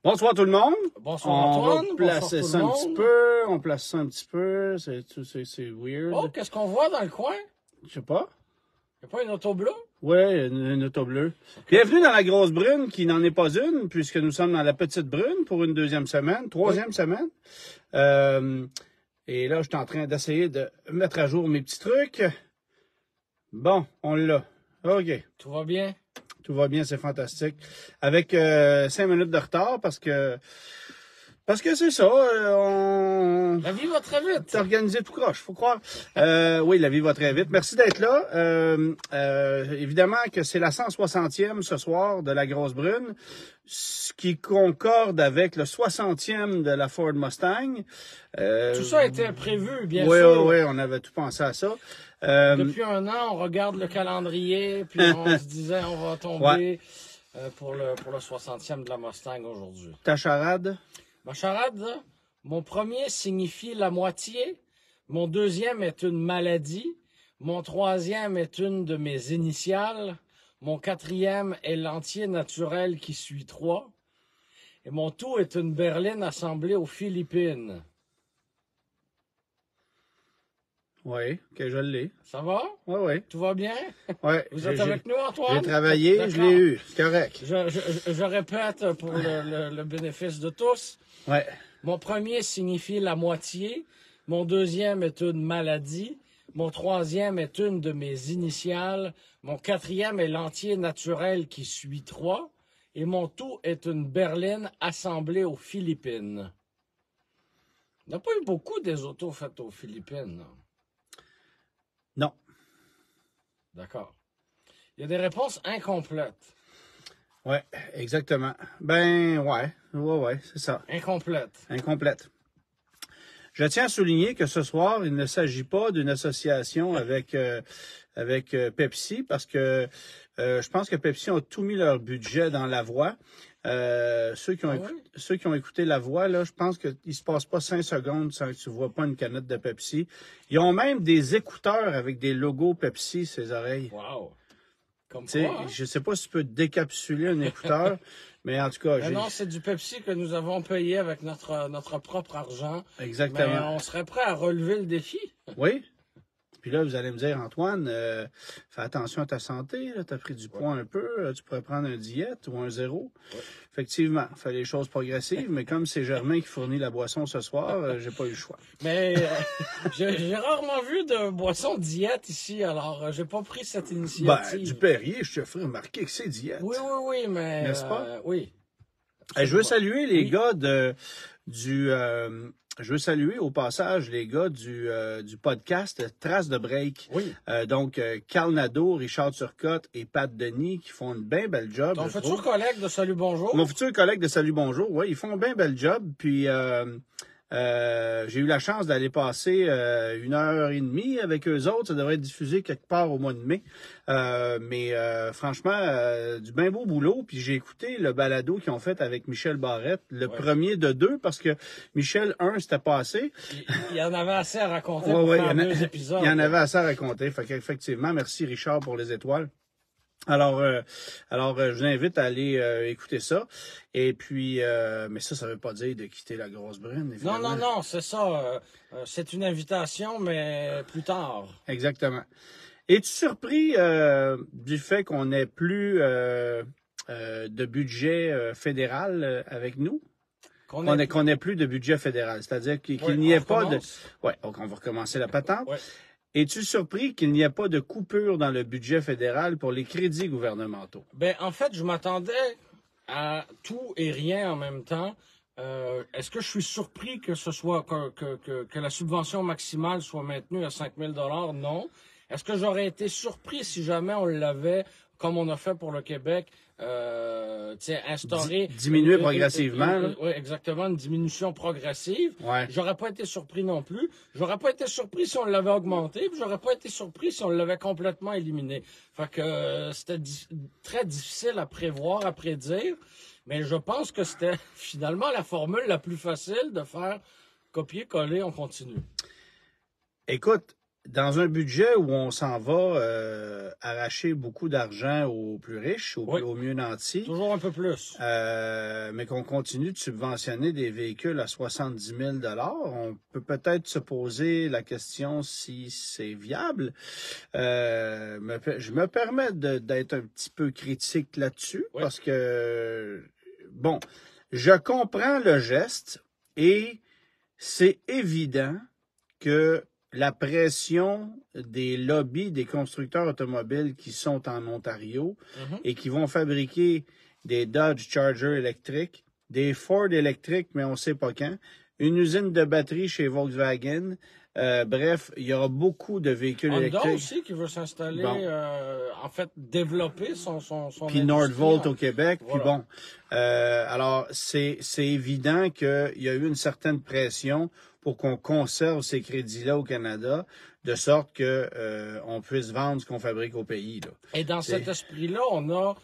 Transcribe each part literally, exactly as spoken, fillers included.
Bonsoir tout le monde. Bonsoir on Antoine. On va placer Bonsoir ça tout un le petit monde. peu. On place ça un petit peu. C'est weird. Oh, qu'est-ce qu'on voit dans le coin? Je sais pas. Il n'y a pas une auto bleue? Ouais, une, une auto bleue. Okay. Bienvenue dans la grosse brune, qui n'en est pas une, puisque nous sommes dans la petite brune pour une deuxième semaine, troisième oui. semaine. Euh, et là, je suis en train d'essayer de mettre à jour mes petits trucs. Bon, on l'a. OK. Tout va bien? Tout va bien, c'est fantastique. Avec euh, cinq minutes de retard parce que parce que c'est ça. Euh, on... La vie va très vite. T'as organisé tout croche, faut croire. Euh, oui, la vie va très vite. Merci d'être là. Euh, euh, évidemment que c'est la cent soixantième ce soir de la Grosse Brune, ce qui concorde avec le soixantième de la Ford Mustang. Euh, tout ça a été prévu, bien oui, sûr. Oui, oui, on avait tout pensé à ça. Euh, Depuis un an, on regarde le calendrier, puis on se disait on va tomber ouais. euh, pour le pour le soixantième de la Mustang aujourd'hui. Ta charade? Ma charade, mon premier signifie la moitié, mon deuxième est une maladie, mon troisième est une de mes initiales, mon quatrième est l'entier naturel qui suit trois, et mon tout est une berline assemblée aux Philippines. Oui, que je l'ai. Ça va? Oui, oui. Tout va bien? Oui. Vous êtes avec nous, Antoine? J'ai travaillé, je l'ai eu. C'est correct. Je, je, je répète pour le, le, le bénéfice de tous. Oui. Mon premier signifie la moitié. Mon deuxième est une maladie. Mon troisième est une de mes initiales. Mon quatrième est l'entier naturel qui suit trois. Et mon tout est une berline assemblée aux Philippines. Il n'y a pas eu beaucoup des autos faites aux Philippines, non? Non. D'accord. Il y a des réponses incomplètes. Oui, exactement. Ben, ouais, ouais, ouais, c'est ça. Incomplète. Incomplète. Je tiens à souligner que ce soir, il ne s'agit pas d'une association avec euh, avec euh, Pepsi, parce que euh, je pense que Pepsi ont tout mis leur budget dans la voix. Euh, ceux qui ont ah écouté, oui? ceux qui ont écouté la voix, là, je pense qu'il ne se passe pas cinq secondes sans que tu vois pas une canette de Pepsi. Ils ont même des écouteurs avec des logos Pepsi sur les oreilles. Wow! Comme quoi, hein? Je sais pas si tu peux décapsuler un écouteur, mais en tout cas... Mais non, c'est du Pepsi que nous avons payé avec notre, notre propre argent. Exactement. Mais on serait prêt à relever le défi. Oui. Puis là, vous allez me dire, Antoine, euh, fais attention à ta santé, tu as pris du poids ouais. un peu, tu pourrais prendre un diète ou un zéro. Ouais. Effectivement, fais les choses progressives, mais comme c'est Germain qui fournit la boisson ce soir, euh, j'ai pas eu le choix. Mais euh, j'ai rarement vu de boisson diète ici, alors euh, j'ai pas pris cette initiative. Ben, du Perrier, je te ferai remarquer que c'est diète. Oui, oui, oui, mais... N'est-ce pas? Euh, oui. Hey, je veux saluer les oui. gars de, du... Euh, Je veux saluer au passage les gars du, euh, du podcast Traces de Break. Oui. Euh, donc, euh, Carl Nadeau, Richard Turcotte et Pat Denis qui font une bien belle job. Ton futur collègue de Salut Bonjour. Mon futur collègue de Salut Bonjour, oui, ils font un bien belle job. Puis, euh, euh, j'ai eu la chance d'aller passer euh, une heure et demie avec eux autres. Ça devrait être diffusé quelque part au mois de mai. Euh, mais euh, franchement, euh, du bien beau boulot. Puis j'ai écouté le balado qu'ils ont fait avec Michel Barrette, le ouais. premier de deux, parce que Michel, un, c'était pas assez. Il, il y en avait assez à raconter ouais, pour ouais, faire il y en a, deux épisodes. Il y en avait assez à raconter. Fait qu'effectivement, merci Richard pour les étoiles. Alors, euh, alors euh, je vous invite à aller euh, écouter ça. Et puis, euh, mais ça, ça veut pas dire de quitter la Grosse Brune, évidemment. Non, non, non, c'est ça. Euh, c'est une invitation, mais plus tard. Exactement. Es-tu surpris euh, du fait qu'on n'ait plus euh, euh, de budget euh, fédéral euh, avec nous? Qu'on qu ait, qu'on ait plus de budget fédéral, c'est-à-dire qu'il qu oui, n'y ait pas de... Oui, donc on va recommencer la patente. Oui. Es-tu surpris qu'il n'y ait pas de coupure dans le budget fédéral pour les crédits gouvernementaux? Ben, en fait, je m'attendais à tout et rien en même temps. Euh, Est-ce que je suis surpris que ce soit que, que, que, que la subvention maximale soit maintenue à cinq mille dollars? Non. Est-ce que j'aurais été surpris si jamais on l'avait, comme on a fait pour le Québec, euh, instauré... Diminuer progressivement. Oui, exactement, une diminution progressive. Ouais. J'aurais pas été surpris non plus. J'aurais pas été surpris si on l'avait augmenté, puis j'aurais pas été surpris si on l'avait complètement éliminé. Fait que euh, c'était di très difficile à prévoir, à prédire, mais je pense que c'était finalement la formule la plus facile de faire copier-coller, on continue. Écoute, dans un budget où on s'en va euh, arracher beaucoup d'argent aux plus riches, aux, Oui. aux mieux nantis, Toujours un peu plus. euh, mais qu'on continue de subventionner des véhicules à soixante-dix mille dollars, on peut peut-être se poser la question si c'est viable. Euh, me- je me permets de- d'être un petit peu critique là-dessus, Oui. parce que, bon, je comprends le geste et c'est évident que la pression des lobbies des constructeurs automobiles qui sont en Ontario Mhm. et qui vont fabriquer des Dodge Charger électriques, des Ford électriques, mais on ne sait pas quand, une usine de batterie chez Volkswagen. Euh, bref, il y aura beaucoup de véhicules Honda électriques. aussi qui veut s'installer, Bon. euh, en fait, développer son son son Puis industrie Nordvolt en- au Québec. Voilà. Puis bon, euh, alors c'est c'est évident qu'il y a eu une certaine pression pour qu'on conserve ces crédits-là au Canada, de sorte que euh, on puisse vendre ce qu'on fabrique au pays. Là. Et dans C'est- cet esprit-là, on a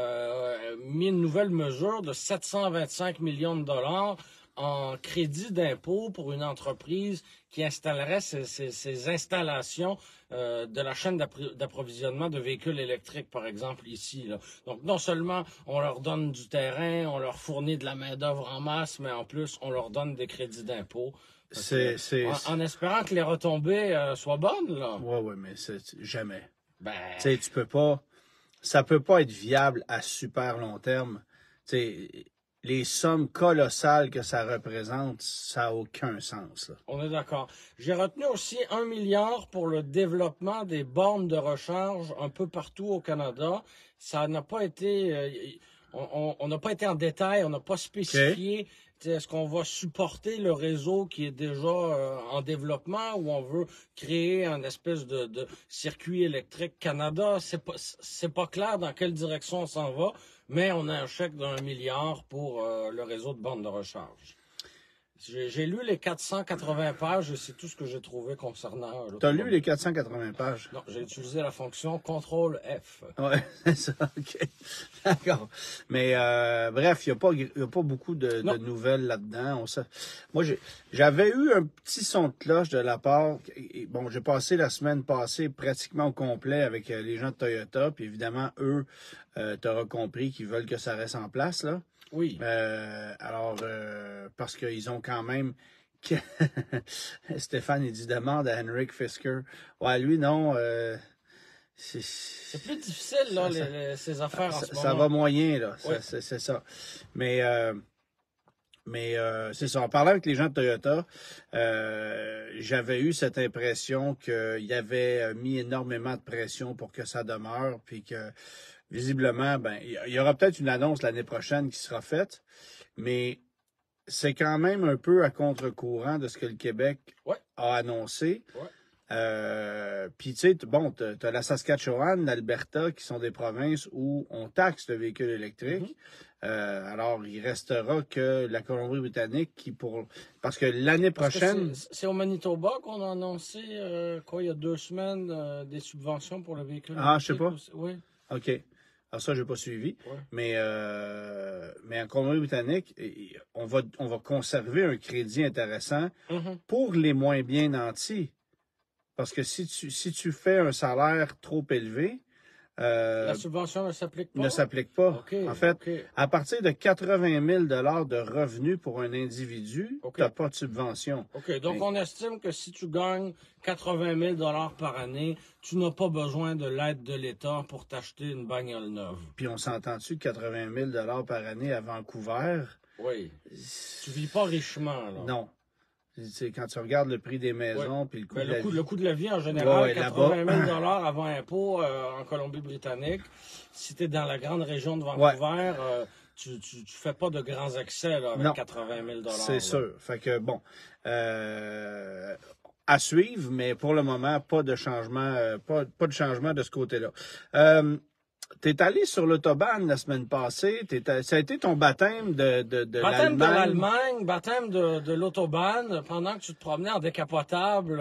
euh, mis une nouvelle mesure de sept cent vingt-cinq millions de dollars en crédit d'impôt pour une entreprise qui installerait ces, ces- ces installations euh, de la chaîne d'appro- d'approvisionnement de véhicules électriques, par exemple, ici. Là. Donc, non seulement on leur donne du terrain, on leur fournit de la main-d'œuvre en masse, mais en plus, on leur donne des crédits d'impôt. Fait que, C'est c'est En, en espérant que les retombées euh, soient bonnes, là. ouais ouais, mais c'est jamais. Ben, Tu sais, tu peux pas, ça peut pas être viable à super long terme. Tu sais, les sommes colossales que ça représente, ça n'a aucun sens. Là. on est d'accord. J'ai retenu aussi un milliard pour le développement des bornes de recharge un peu partout au Canada. Ça n'a pas été, euh, on on- on n'a pas été en détail, on n'a pas spécifié. Tu sais, Est-ce qu'on va supporter le réseau qui est déjà euh, en développement ou on veut créer un espèce de, de circuit électrique Canada? C'est pas, c'est pas clair dans quelle direction on s'en va, mais on a un chèque d'un milliard pour euh, le réseau de bornes de recharge. J'ai j'ai lu les quatre cent quatre-vingts pages et c'est tout ce que j'ai trouvé concernant euh, Tu as lu l'automobile. les quatre cent quatre-vingts pages? Non, j'ai utilisé la fonction contrôle F. Ouais, c'est ça, OK. D'accord. Mais euh, bref, il n'y a, pas- il y a pas beaucoup de, de Non. nouvelles là-dedans. On sa- Moi, j'ai- j'avais eu un petit son de cloche de la part. et- Bon, j'ai passé la semaine passée pratiquement au complet avec euh, les gens de Toyota. Puis évidemment, eux, euh, tu auras compris qu'ils veulent que ça reste en place, là. Oui. Euh, alors, euh, parce qu'ils ont quand même. Stéphane, il dit demande à Henrik Fisker. Ouais, lui, non. euh, c'est C'est plus difficile, là, ça- les- ça- les- ces affaires en ça, ce ça moment. va moyen, là. Ça, Oui. c'est, c'est ça. Mais, euh, mais euh, c'est ça. En parlant avec les gens de Toyota, euh, j'avais eu cette impression qu'ils avaient mis énormément de pression pour que ça demeure, puis que visiblement, ben, il y- y aura peut-être une annonce l'année prochaine qui sera faite, mais c'est quand même un peu à contre-courant de ce que le Québec Ouais. a annoncé. Ouais. Euh, Puis, tu sais, t- bon, tu as la Saskatchewan, l'Alberta, qui sont des provinces où on taxe le véhicule électrique. Mm-hmm. Euh, alors, il restera que la Colombie-Britannique qui, pour. Parce que l'année Parce que prochaine. c'est- c'est au Manitoba qu'on a annoncé, euh, quoi, il y a deux semaines, euh, des subventions pour le véhicule Ah, je sais électrique pas. aussi. Oui. OK. Alors, ça, je n'ai pas suivi. Ouais. Mais, euh, mais en Colombie-Britannique, et- on va, on va conserver un crédit intéressant Mhm. pour les moins bien nantis. Parce que si tu, si tu fais un salaire trop élevé, euh, La subvention ne s'applique pas? ne s'applique pas. OK, En fait, OK. à partir de quatre-vingt mille dollars de revenus pour un individu, OK. tu n'as pas de subvention. OK, donc Mais- on estime que si tu gagnes quatre-vingt mille dollars par année, tu n'as pas besoin de l'aide de l'État pour t'acheter une bagnole neuve. Puis on s'entend-tu que quatre-vingt mille dollars par année à Vancouver? Oui. Tu vis pas richement, là. Non. Tu sais, quand tu regardes le prix des maisons puis le coût Ben, de le, la coût, vie. le coût de la vie en général, Ouais, quatre-vingt mille là-bas. dollars avant impôt euh, en Colombie-Britannique. Si tu es dans la grande région de Vancouver, euh, tu, tu, tu fais pas de grands excès là, avec Non. quatre-vingt mille dollars. C'est sûr. Fait que bon, euh, à suivre, mais pour le moment, pas de changement, euh, pas, pas de changement de ce côté-là. Euh, t'es allé sur l'autobahn la semaine passée. T'es, ça a été ton baptême de, de, de Baptême l'Allemagne. de l'Allemagne, baptême de, de l'autobahn. Pendant que tu te promenais en décapotable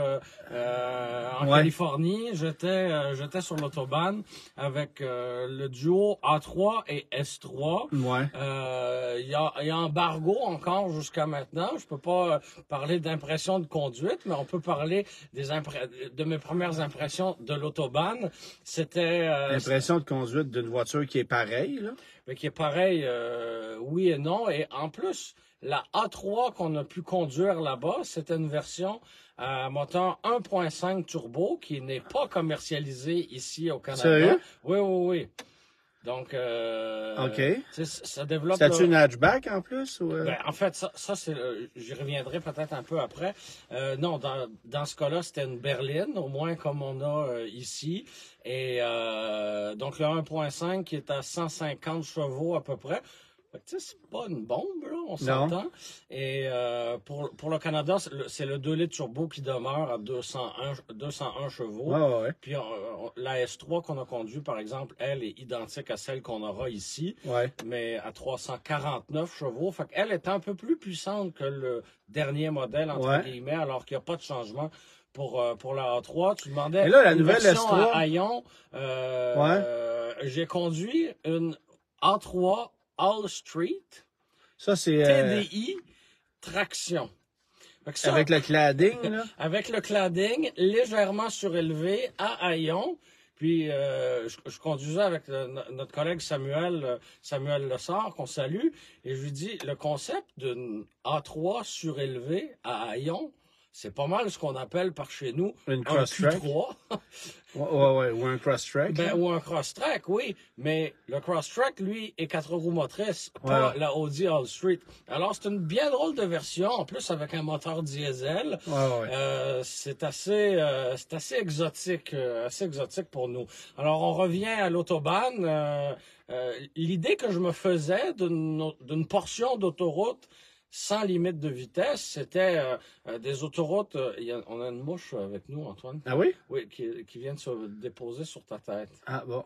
euh, en Ouais. Californie, j'étais euh, j'étais sur l'autobahn avec euh, le duo A trois et S trois. Ouais. Euh, Il y, a, il y a embargo encore jusqu'à maintenant. Je peux pas parler d'impression de conduite, mais on peut parler des impré- de mes premières impressions de l'autobahn. C'était euh, L'impression de conduite d'une voiture qui est pareille, là. mais qui est pareil, euh, oui et non. Et en plus, la A trois qu'on a pu conduire là-bas, c'était une version à moteur un point cinq turbo qui n'est pas commercialisée ici au Canada. Sérieux? Oui, oui, oui. Donc, euh, OK. tu sais, ça développe... C'était-tu le- une hatchback en plus? Ou, euh? Ben, en fait, ça, ça c'est, euh, j'y reviendrai peut-être un peu après. Euh, non, dans, dans ce cas-là, c'était une berline, au moins comme on a euh, ici. Et euh, donc, le un point cinq qui est à cent cinquante chevaux à peu près. Fait que, tu sais, c'est pas une bombe, là, on s'entend. Et euh, pour, pour le Canada, c'est le, c'est le deux litres turbo qui demeure à deux cent un, deux cent un chevaux. Ouais, ouais, ouais. Puis on- on- la S trois qu'on a conduit, par exemple, elle est identique à celle qu'on aura ici, Ouais. mais à trois cent quarante-neuf chevaux. Fait qu'elle est un peu plus puissante que le dernier modèle, entre Ouais. guillemets, alors qu'il n'y a pas de changement pour, euh, pour la A trois. Tu demandais Et là, la une nouvelle version S trois? à haillons. Euh, euh, j'ai conduit une A trois All Street Ça, c'est euh, T D I traction. Fait que ça, avec le cladding, là. avec le cladding légèrement surélevé à haillons. Puis euh, je, je conduisais avec le- no- notre collègue Samuel euh, Samuel Lessard, qu'on salue, et je lui dis, le concept d'une A trois surélevée à haillons, c'est pas mal ce qu'on appelle par chez nous Une un cross-track. Q trois. Ouais, ouais, ouais. Ou un cross-track. Ben, là. ou un cross-track, oui. Mais le cross-track, lui, est quatre roues motrices, pas Ouais. la Audi All Street. Alors, c'est une bien drôle de version, en plus avec un moteur diesel. Ouais, ouais. Euh, c'est assez, euh, c'est assez exotique, euh, assez exotique pour nous. Alors, on revient à l'autobahn. Euh, euh, l'idée que je me faisais d'une, d'une portion d'autoroute sans limite de vitesse, c'était euh, euh, des autoroutes. euh, il y a- on a une mouche avec nous, Antoine. Ah oui? Oui, qui, qui vient de se déposer sur ta tête. Ah bon.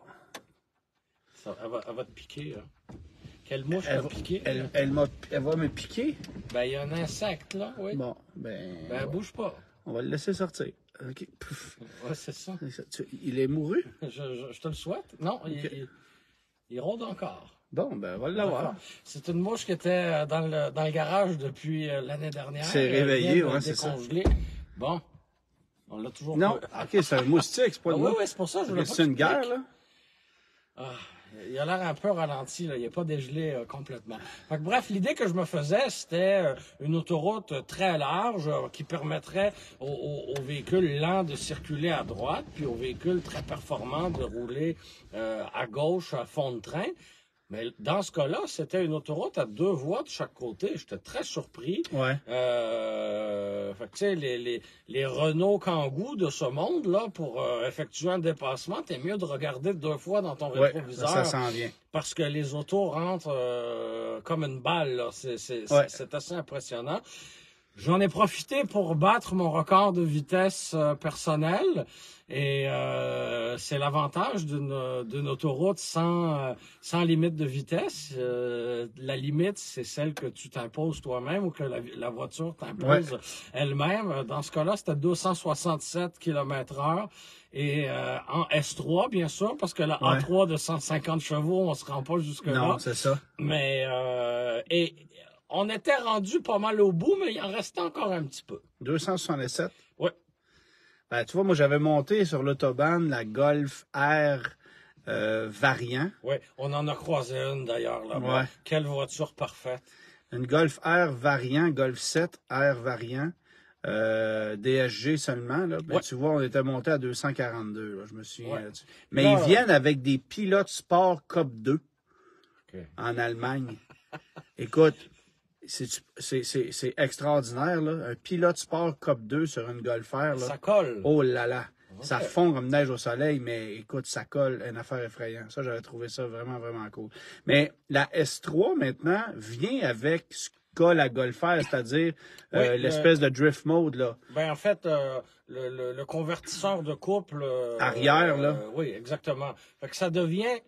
Ça, elle, va, elle va te piquer. Là. Quelle mouche Elle, t'a va- piqué? elle, là? elle, m'a, elle va me piquer? Ben, il y a un insecte, là, oui. Bon, ben, Ben, elle bouge pas. on va le laisser sortir. OK. Pouf. Ouais, c'est ça. Tu- Il est mouru? Je, je- je te le souhaite. Non, il, Ok. il, il rôde encore. Bon, ben, on va l'avoir. D'accord. C'est une mouche qui était euh, dans le, dans le garage depuis euh, l'année dernière. C'est Elle réveillé, vient de ouais, c'est ça. décongeler. Bon, on l'a toujours Non, pas. OK, c'est un moustique, c'est pas Ah, une oui, mouche. oui, c'est pour ça que je Ok, voulais pas c'est que une tu piques. guerre, là? Ah, il a l'air un peu ralenti, là. Il n'est pas dégelé euh, complètement. Fait que, bref, l'idée que je me faisais, c'était euh, une autoroute euh, très large euh, qui permettrait aux, aux- aux véhicules lents de circuler à droite, puis aux véhicules très performants de rouler euh, à gauche à fond de train. Mais dans ce cas-là, c'était une autoroute à deux voies de chaque côté. J'étais très surpris. Ouais. Euh, fait que, tu sais, les, les, les Renault Kangoo de ce monde, là, pour euh, effectuer un dépassement, t'es mieux de regarder deux fois dans ton Ouais, rétroviseur. ça s'en vient. Parce que les autos rentrent euh, comme une balle, là. C'est, c'est, c'est- Ouais. c'est assez impressionnant. J'en ai profité pour battre mon record de vitesse euh, personnel. Et euh, c'est l'avantage d'une, d'une autoroute sans, euh, sans limite de vitesse. Euh, la limite, c'est celle que tu t'imposes toi-même ou que la, la voiture t'impose elle-même. Dans ce cas-là, c'était deux cent soixante-sept kilomètres heure. Et euh, en S trois, bien sûr, parce que la Ouais. A trois de cent cinquante chevaux, on se rend pas jusque-là. Non, c'est ça. Mais euh, et on était rendu pas mal au bout, mais il en restait encore un petit peu. deux cent soixante-sept. Ouais. Ben, tu vois, moi, j'avais monté sur l'autobahn la Golf R euh, variant. Oui, on en a croisé une d'ailleurs là-bas. Ouais. Quelle voiture parfaite. Une Golf R variant, Golf sept R variant, euh, D S G seulement. Là. Ben, Ouais. tu vois, on était monté à deux cent quarante-deux. Là, je me souviens. Ouais. là-dessus. Mais Là, ils viennent avec des pilotes sport Cup deux OK. en Allemagne. Écoute, c'est, c'est, c'est, c'est extraordinaire. Là. Un pilote sport Cup deux sur une Golf R. Là. Ça colle. Oh là là! Ok. Ça fond comme neige au soleil, mais écoute, ça colle, une affaire effrayante. Ça, j'avais trouvé ça vraiment, vraiment cool. Mais la S trois, maintenant, vient avec ce qu'a la Golf R, c'est-à-dire euh, Oui, l'espèce de drift mode, là. Ben en fait, euh, le, le, le convertisseur de couple euh, Arrière, là. euh, oui, exactement. Fait que ça devient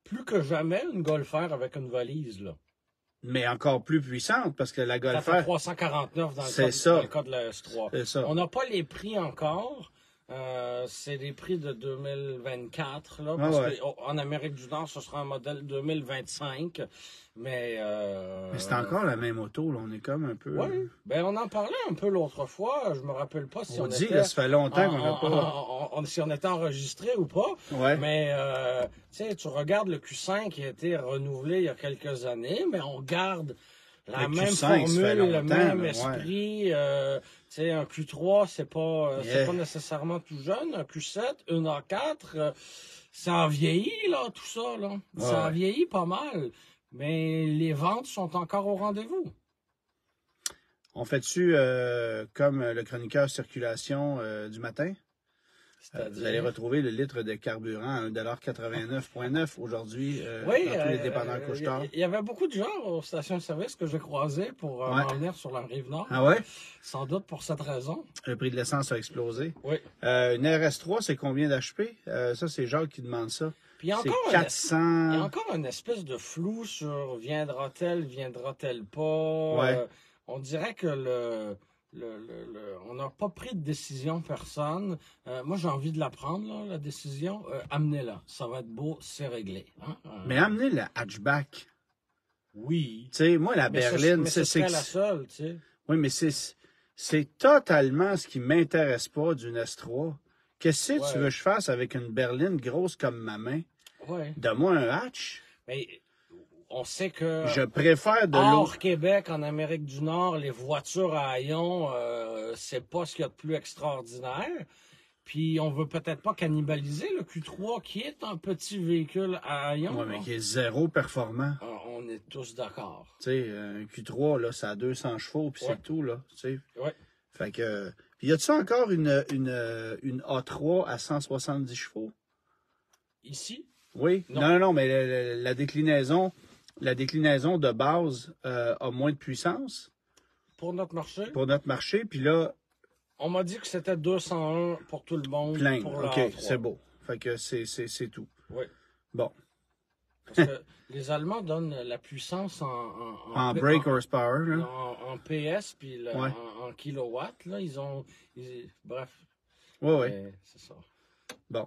plus que jamais une Golf R avec une valise, là. Mais encore plus puissante, parce que la Golf Ça fait R... trois cent quarante-neuf dans le, C'est cas, ça. dans le cas de la S trois. C'est ça. On n'a pas les prix encore. Euh, c'est les prix de deux mille vingt-quatre, là, parce Ah ouais. qu'en Amérique du Nord, ce sera un modèle deux mille vingt-cinq. Mais, euh, Mais c'est encore la même auto, là. On est comme un peu... Oui, ben on en parlait un peu l'autre fois. Je me rappelle pas si on, On dit, était... là, ça fait longtemps qu'on on- n'a pas... on- on- si on était enregistré ou pas. Ouais. Mais, euh, tu sais, tu regardes le Q cinq qui a été renouvelé il y a quelques années, mais on garde la Le même Q cinq, ça fait formule, le longtemps, même là, ouais. esprit. Euh, tu sais, un Q trois, c'est pas, euh, Yeah. c'est pas nécessairement tout jeune. Un Q sept, une A quatre, euh, ça a vieilli, là, tout ça, là. Ouais, ça a ouais. vieilli pas mal. Mais les ventes sont encore au rendez-vous. On fait-tu euh, comme le chroniqueur circulation euh, du matin? Euh, vous allez retrouver le litre de carburant à un dollar quatre-vingt-neuf virgule neuf aujourd'hui euh, Oui, dans tous les euh, dépanneurs couche-tard. il y avait beaucoup de gens aux stations-service que j'ai croisés pour euh, Ouais. m'en venir sur la rive nord. Ah ouais? Sans doute pour cette raison. Le prix de l'essence a explosé. Oui. Euh, une R S trois, c'est combien d'H P? Euh, ça, c'est Jacques qui demande ça. Puis il y a C'est encore un- quatre cents... Il y a encore une espèce de flou sur viendra-t-elle, viendra-t-elle pas. Ouais. Euh, on dirait que le, le, le- le- on n'a pas pris de décision personne. Euh, moi, j'ai envie de la prendre, là, la décision. Euh, amenez-la. Ça va être beau, c'est réglé. Hein? Euh, Mais amenez le hatchback. oui. Tu sais, moi, la Mais ce- berline, mais c'est... ce serait c'est- la seule, tu sais. Oui, mais c'est c'est totalement ce qui m'intéresse pas d'une S trois. Qu'est-ce que Ouais. tu veux que je fasse avec une berline grosse comme ma main? Ouais. Donne-moi un hatch. Mais on sait que Je préfère de l'eau. hors Québec, en Amérique du Nord, les voitures à haillons, euh, c'est pas ce qu'il y a de plus extraordinaire. Puis on veut peut-être pas cannibaliser le Q trois, qui est un petit véhicule à haillons. Ouais, mais là. qui est zéro performant. Euh, On est tous d'accord. Tu sais, un Q trois, là, ça a deux cents chevaux, puis Ouais. c'est tout, là. Tu sais. Ouais. Fait que... Puis y a-tu encore une, une, une A trois à cent soixante-dix chevaux? Ici, Oui? Non. Non, non, non, mais la, la- la déclinaison... La déclinaison de base euh, a moins de puissance pour notre marché, pour notre marché. Puis là, on m'a dit que c'était deux cent un pour tout le monde. plein. Pour la OK, A trois. c'est beau. Fait que c'est c'est- c'est tout. Oui. Bon. Parce que les Allemands donnent la puissance en, en, En P- brake en- horsepower, là. en, en P S puis le- Ouais. en, en kilowatts. Là, ils ont. ils- bref. Oui, oui. Mais c'est ça. Bon.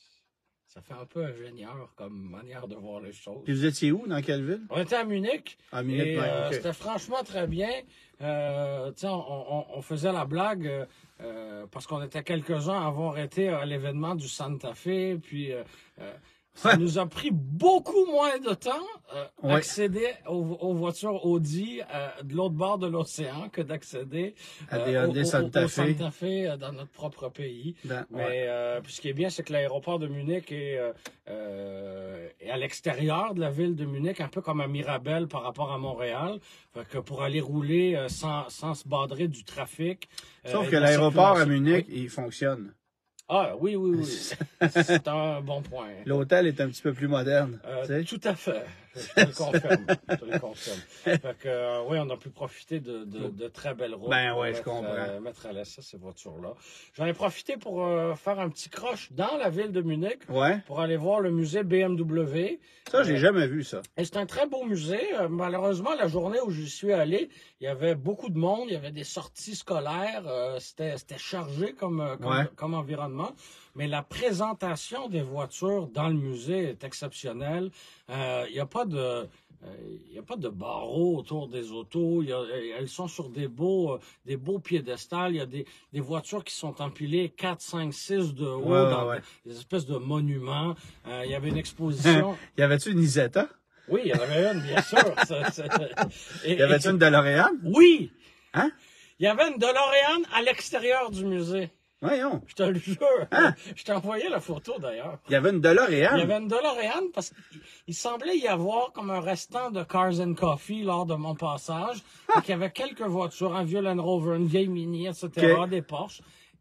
Ça fait un peu ingénieur comme manière de voir les choses. Puis vous étiez où? Dans quelle ville? On était à Munich. À Munich, et ouais, euh, OK. c'était franchement très bien. Euh, tu sais, on, on- on faisait la blague euh, euh, parce qu'on était quelques-uns à avoir été à l'événement du Santa Fe. Puis euh, euh, ça Ouais. nous a pris beaucoup moins de temps euh, Ouais. accéder aux, aux voitures Audi euh, de l'autre bord de l'océan que d'accéder À des euh, au, Hyundai au- Santa au Fe. Santa Fe euh, dans notre propre pays. Dans- Mais ouais. euh, puis ce qui est bien, c'est que l'aéroport de Munich est, euh, euh, est à l'extérieur de la ville de Munich, un peu comme à Mirabel par rapport à Montréal. Fait que pour aller rouler euh, sans, sans se badrer du trafic. euh, Sauf et que de la l'aéroport à circulation. Munich, Oui. il fonctionne. Ah oui, oui, oui. C'est un bon point. L'hôtel est un petit peu plus moderne. Euh, tu sais. tout à fait. Je te le confirme. Je te le confirme. Fait que, euh, oui, on a pu profiter de, de, de très belles routes. Ben pour ouais, je mettre, comprends. euh, mettre à l'essai ces voitures-là. J'en ai profité pour euh, faire un petit croche dans la ville de Munich Ouais. pour aller voir le musée B M W. Ça, j'ai jamais vu ça. Et c'est un très beau musée. Euh, malheureusement, la journée où j'y suis allé, il y avait beaucoup de monde, il y avait des sorties scolaires, euh, c'était c'était chargé comme, euh, comme, Ouais. comme environnement. Mais la présentation des voitures dans le musée est exceptionnelle. Euh, Il n'y a pas de... euh, Il n'y a pas de barreaux autour des autos. Il y a- elles sont sur des beaux, euh, des beaux piédestals. Il y a des, des voitures qui sont empilées quatre, cinq, six de haut Ouais, dans ouais. des espèces de monuments. Euh, il y avait une exposition. Y avait-tu une Isetta? Oui, il y en avait une, bien sûr. Ça, ça- et- Y avait-tu et- une DeLorean? Oui! Hein? Il y avait une DeLorean à l'extérieur du musée. Voyons. Je te le jure. Hein? Je t'ai envoyé la photo, d'ailleurs. Il y avait une Il y DeLorean? avait une DeLorean parce qu'il il semblait y avoir comme un restant de Cars and Coffee lors de mon passage. Ah! Donc, il y avait quelques voitures, un vieux Land Rover, une vieille Mini, et cetera, Ok. des Porsche.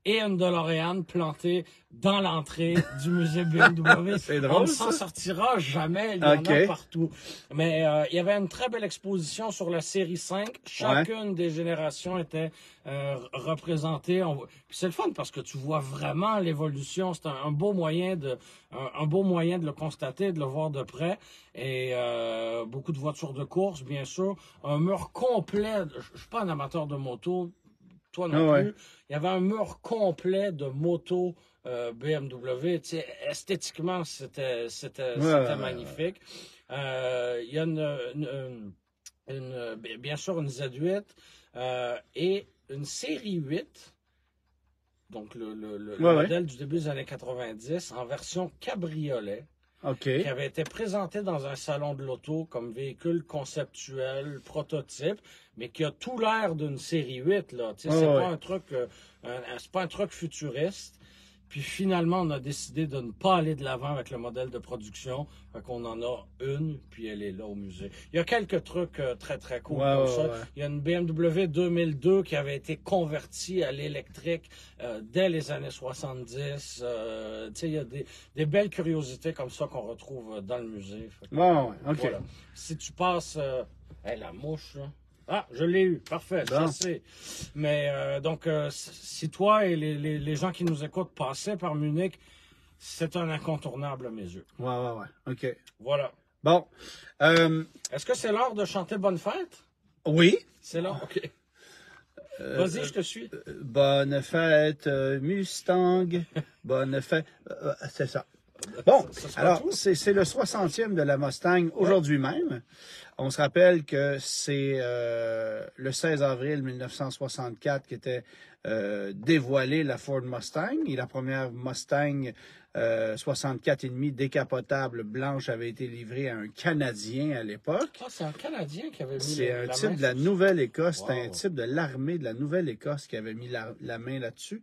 et une DeLorean plantée dans l'entrée du musée B M W. C'est On drôle, ne s'en ça. sortira jamais, il y en OK. a partout. Mais euh, il y avait une très belle exposition sur la série cinq. Chacune des générations était euh, représentée. On... Puis c'est le fun parce que tu vois vraiment l'évolution. C'est un, un beau moyen de un, un beau moyen de le constater, de le voir de près. Et euh, beaucoup de voitures de course, bien sûr. Un mur complet. Je ne suis pas un amateur de moto. Toi non Ah plus. ouais. Il y avait un mur complet de motos euh, B M W. Tu sais, esthétiquement, c'était c'était Ouais, c'était ouais, ouais, magnifique. Euh, il y a une, une, une, une- bien sûr une Z huit euh, et une série huit, donc le, le, le, le ouais, ouais. modèle du début des années quatre-vingt-dix, en version cabriolet, OK. qui avait été présenté dans un salon de l'auto comme véhicule conceptuel, prototype, mais qui a tout l'air d'une série huit, là. Tu sais, Ouais, c'est ouais. pas un truc, euh, un- c'est pas un truc futuriste. Puis finalement, on a décidé de ne pas aller de l'avant avec le modèle de production. Fait qu'on en a une, puis elle est là au musée. Il y a quelques trucs euh, très, très cool Ouais, comme ouais, ça. ouais. Il y a une B M W deux mille deux qui avait été convertie à l'électrique euh, dès les années soixante-dix. Euh, tu sais, il y a des, des belles curiosités comme ça qu'on retrouve dans le musée. Fait que, Ouais, ouais, OK. voilà. Si tu passes... Euh... Hey, la mouche, là. Ah, je l'ai eu. Parfait, Bon. chassé. Mais euh, donc, euh, si toi et les, les, les gens qui nous écoutent passaient par Munich, c'est un incontournable à mes yeux. Ouais, ouais, ouais. OK. Voilà. Bon. Euh, Est-ce que c'est l'heure de chanter Bonne Fête? oui. C'est l'heure? OK. Euh, Vas-y, je te suis. euh, bonne fête, euh, Mustang. Bonne fête. Euh, euh, c'est ça. Bon, Ça- ça sera alors, tout? c'est c'est le soixantième de la Mustang aujourd'hui même. On se rappelle que c'est euh, le seize avril mille neuf cent soixante-quatre qu'était euh, dévoilée la Ford Mustang. Et la première Mustang euh, soixante-quatre et demi décapotable blanche avait été livrée à un Canadien à l'époque. Ah, c'est un Canadien qui avait mis C'est la, un la type main de la sur ça. Nouvelle-Écosse. C'est un Wow. type de l'armée de la Nouvelle-Écosse qui avait mis la, la main là-dessus.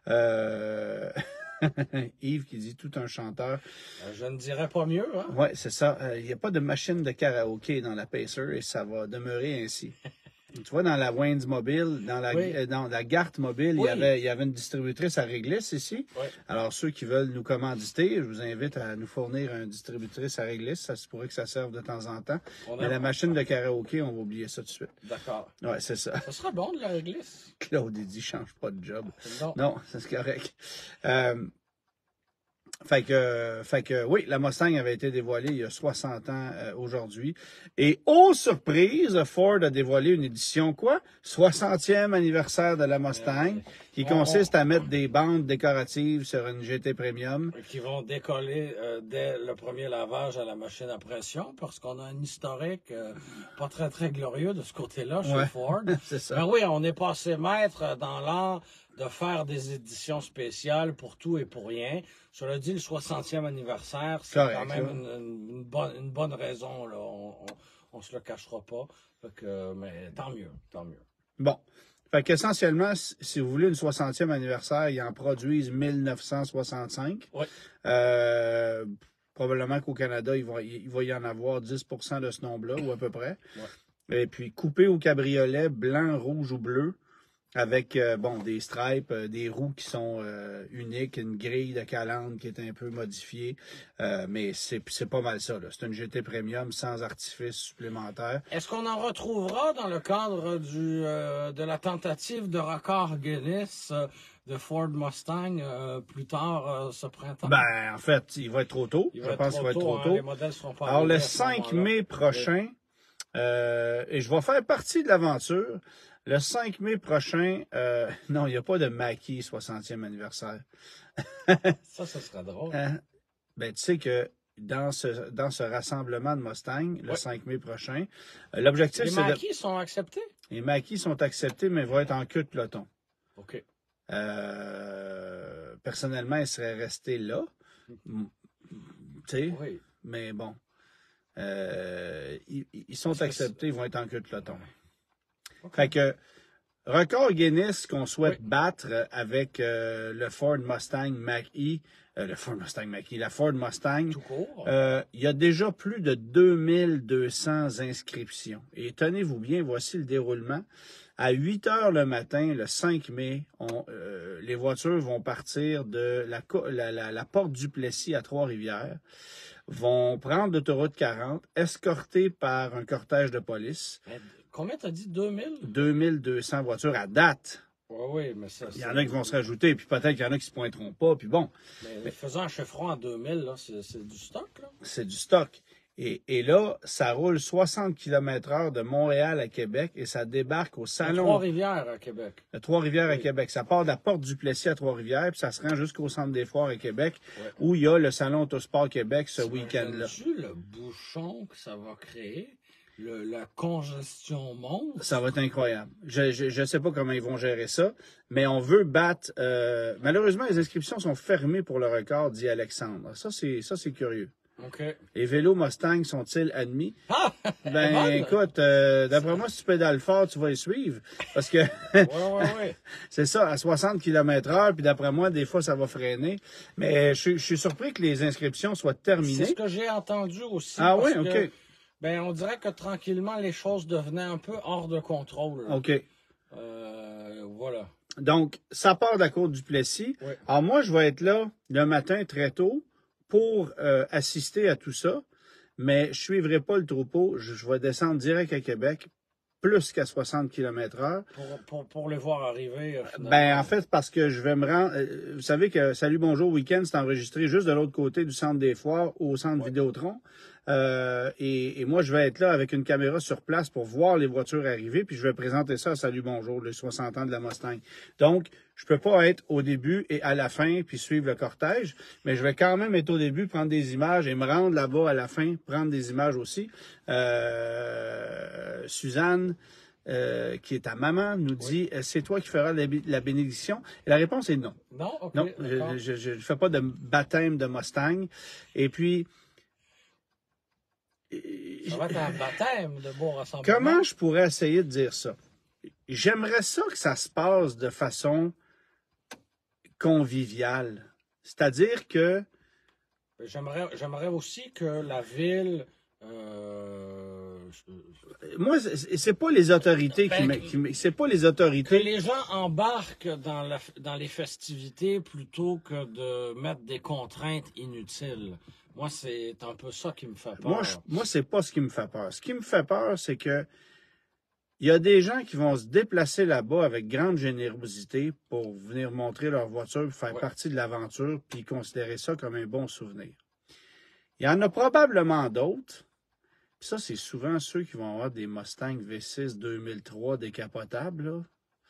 Euh... Yves qui dit tout un chanteur. Euh, Je ne dirais pas mieux, hein? Oui, c'est ça. Euh, Il n'y a pas de machine de karaoké dans la Pacer et ça va demeurer ainsi. Tu vois, dans la Wayne's Mobile, dans la, Oui. euh, dans la Gart Mobile, il, Oui. y avait, il y avait une distributrice à réglisse ici. Oui. Alors, ceux qui veulent nous commanditer, je vous invite à nous fournir une distributrice à réglisse. Ça se pourrait que ça serve de temps en temps. On Mais a- la machine de karaoké, on va oublier ça tout de suite. D'accord. Ouais, c'est ça. Ça serait bon de la réglisse. Claude, il dit, change pas de job. Non. Non, ça, c'est correct. Euh, fait que, fait que, oui, la Mustang avait été dévoilée il y a soixante ans euh, aujourd'hui. Et, aux surprises, Ford a dévoilé une édition, quoi? soixantième anniversaire de la Mustang, qui On- consiste à mettre des bandes décoratives sur une G T Premium. Qui vont décoller euh, dès le premier lavage à la machine à pression, parce qu'on a un historique euh, pas très, très glorieux de ce côté-là chez Ouais. Ford. C'est ça. Ben oui, on est passé maître dans l'art de faire des éditions spéciales pour tout et pour rien. Cela dit, le soixantième anniversaire, c'est Correct, quand même là. une, une- une bonne, une bonne raison. Là. On, on, on se le cachera pas. Fait que, mais tant mieux, tant mieux. Bon. Fait qu'essentiellement, si si vous voulez une soixantième anniversaire, ils en produisent mille neuf cent soixante-cinq. Oui. Euh, probablement qu'au Canada, il va, il va y en avoir dix pour cent de ce nombre-là, ou à peu près. Ouais. Et puis, coupé au cabriolet, blanc, rouge ou bleu, avec, euh, bon, des stripes, euh, des roues qui sont euh, uniques, une grille de calandre qui est un peu modifiée. Euh, mais c'est c'est pas mal ça, là. C'est une G T Premium sans artifice supplémentaire. Est-ce qu'on en retrouvera dans le cadre du, euh, de la tentative de record Guinness euh, de Ford Mustang euh, plus tard euh, ce printemps? Ben, en fait, il va être trop tôt. Il Je va être pense qu'il va être trop hein, tôt. Les modèles seront pas Alors, arrivés le à ce cinq moment-là. mai prochain, euh, et je vais faire partie de l'aventure, le cinq mai prochain, euh, non, il n'y a pas de Mackie soixantième anniversaire. Ça, ce serait drôle. Hein? Ben, tu sais que dans ce, dans ce rassemblement de Mustang, le Ouais. cinq mai prochain, euh, l'objectif, Les c'est de... maquis sont acceptés? Les Mackie sont acceptés, mais vont être en queue de peloton. OK. Euh, personnellement, ils seraient restés là. Mm, Tu sais, Oui. mais bon. Euh, ils, ils sont Parce que acceptés, ils vont être en queue de peloton. OK. Fait que, record Guinness qu'on souhaite Oui. battre avec euh, le Ford Mustang Mach-E euh, le Ford Mustang Mach-E, la Ford Mustang. Tout court. Euh, il y a déjà plus de deux mille deux cents inscriptions. Et tenez-vous bien, voici le déroulement. À huit heures le matin, le cinq mai, on, euh, les voitures vont partir de la, la, la, la porte Duplessis à Trois-Rivières, vont prendre l'autoroute quarante, escortées par un cortège de police. Mais combien t'as dit? deux mille? deux mille deux cents voitures à date. Oui, oui, mais ça... Il y en a qui vont se rajouter, puis peut-être qu'il y en a qui se pointeront pas, puis bon. Mais, mais faisant un chiffron en deux mille, là, c'est, c'est du stock, là? C'est du stock. Et, et là, ça roule soixante kilomètres heure de Montréal à Québec et ça débarque au salon... Trois-Rivières à Québec. De Trois-Rivières oui. à Québec. Ça part de la porte du Plessis à Trois-Rivières, puis ça se rend jusqu'au Centre des Foires à Québec, ouais. où il y a le Salon Autosport Québec ce week-end-là. Tu le bouchon que ça va créer? Le, la congestion monte. Ça va être incroyable. Je ne sais pas comment ils vont gérer ça, mais on veut battre... Euh, malheureusement, les inscriptions sont fermées pour le record, dit Alexandre. Ça, c'est ça c'est curieux. Okay. Les vélos Mustang sont-ils admis? Ah! Ben, bon, écoute, euh, d'après moi, si tu pédales fort, tu vas les suivre. Parce que ouais, ouais, ouais. c'est ça, à soixante kilomètres heure, puis d'après moi, des fois, ça va freiner. Mais je, je suis surpris que les inscriptions soient terminées. C'est ce que j'ai entendu aussi. Ah oui, OK. Que, ben, on dirait que tranquillement, les choses devenaient un peu hors de contrôle. OK. Euh, voilà. Donc, ça part de la côte du Plessis. Oui. Alors moi, je vais être là le matin très tôt pour euh, assister à tout ça, mais je suivrai pas le troupeau. Je, je vais descendre direct à Québec, plus qu'à soixante kilomètres heure. Pour, pour, pour les voir arriver, euh, finalement. Ben, en fait, parce que je vais me rendre... Euh, vous savez que Salut Bonjour Week-end, c'est enregistré juste de l'autre côté du Centre des Foires, au Centre ouais. Vidéotron. Euh, et, et moi, je vais être là avec une caméra sur place pour voir les voitures arriver, puis je vais présenter ça à Salut Bonjour, les soixante ans de la Mustang. Donc, je peux pas être au début et à la fin, puis suivre le cortège, mais je vais quand même être au début, prendre des images et me rendre là-bas à la fin, prendre des images aussi. Euh, Suzanne, euh, qui est ta maman, nous dit oui. « C'est toi qui feras la, la bénédiction? » Et la réponse est non. Non, OK. Non, je ne fais pas de baptême de Mustang. Et puis... Ça va être un baptême de beau rassemblement. Comment je pourrais essayer de dire ça? J'aimerais ça que ça se passe de façon conviviale. C'est-à-dire que... J'aimerais, j'aimerais aussi que la ville... Euh... Moi, c'est pas les autorités ben, qui, qui c'est pas les autorités. Que les gens embarquent dans, la, dans les festivités plutôt que de mettre des contraintes inutiles. Moi, c'est un peu ça qui me fait peur. Moi, je, moi, c'est pas ce qui me fait peur. Ce qui me fait peur, c'est que il y a des gens qui vont se déplacer là-bas avec grande générosité pour venir montrer leur voiture, faire ouais. partie de l'aventure, puis considérer ça comme un bon souvenir. Il y en a probablement d'autres. Puis ça, c'est souvent ceux qui vont avoir des Mustang V six deux mille trois décapotables, là,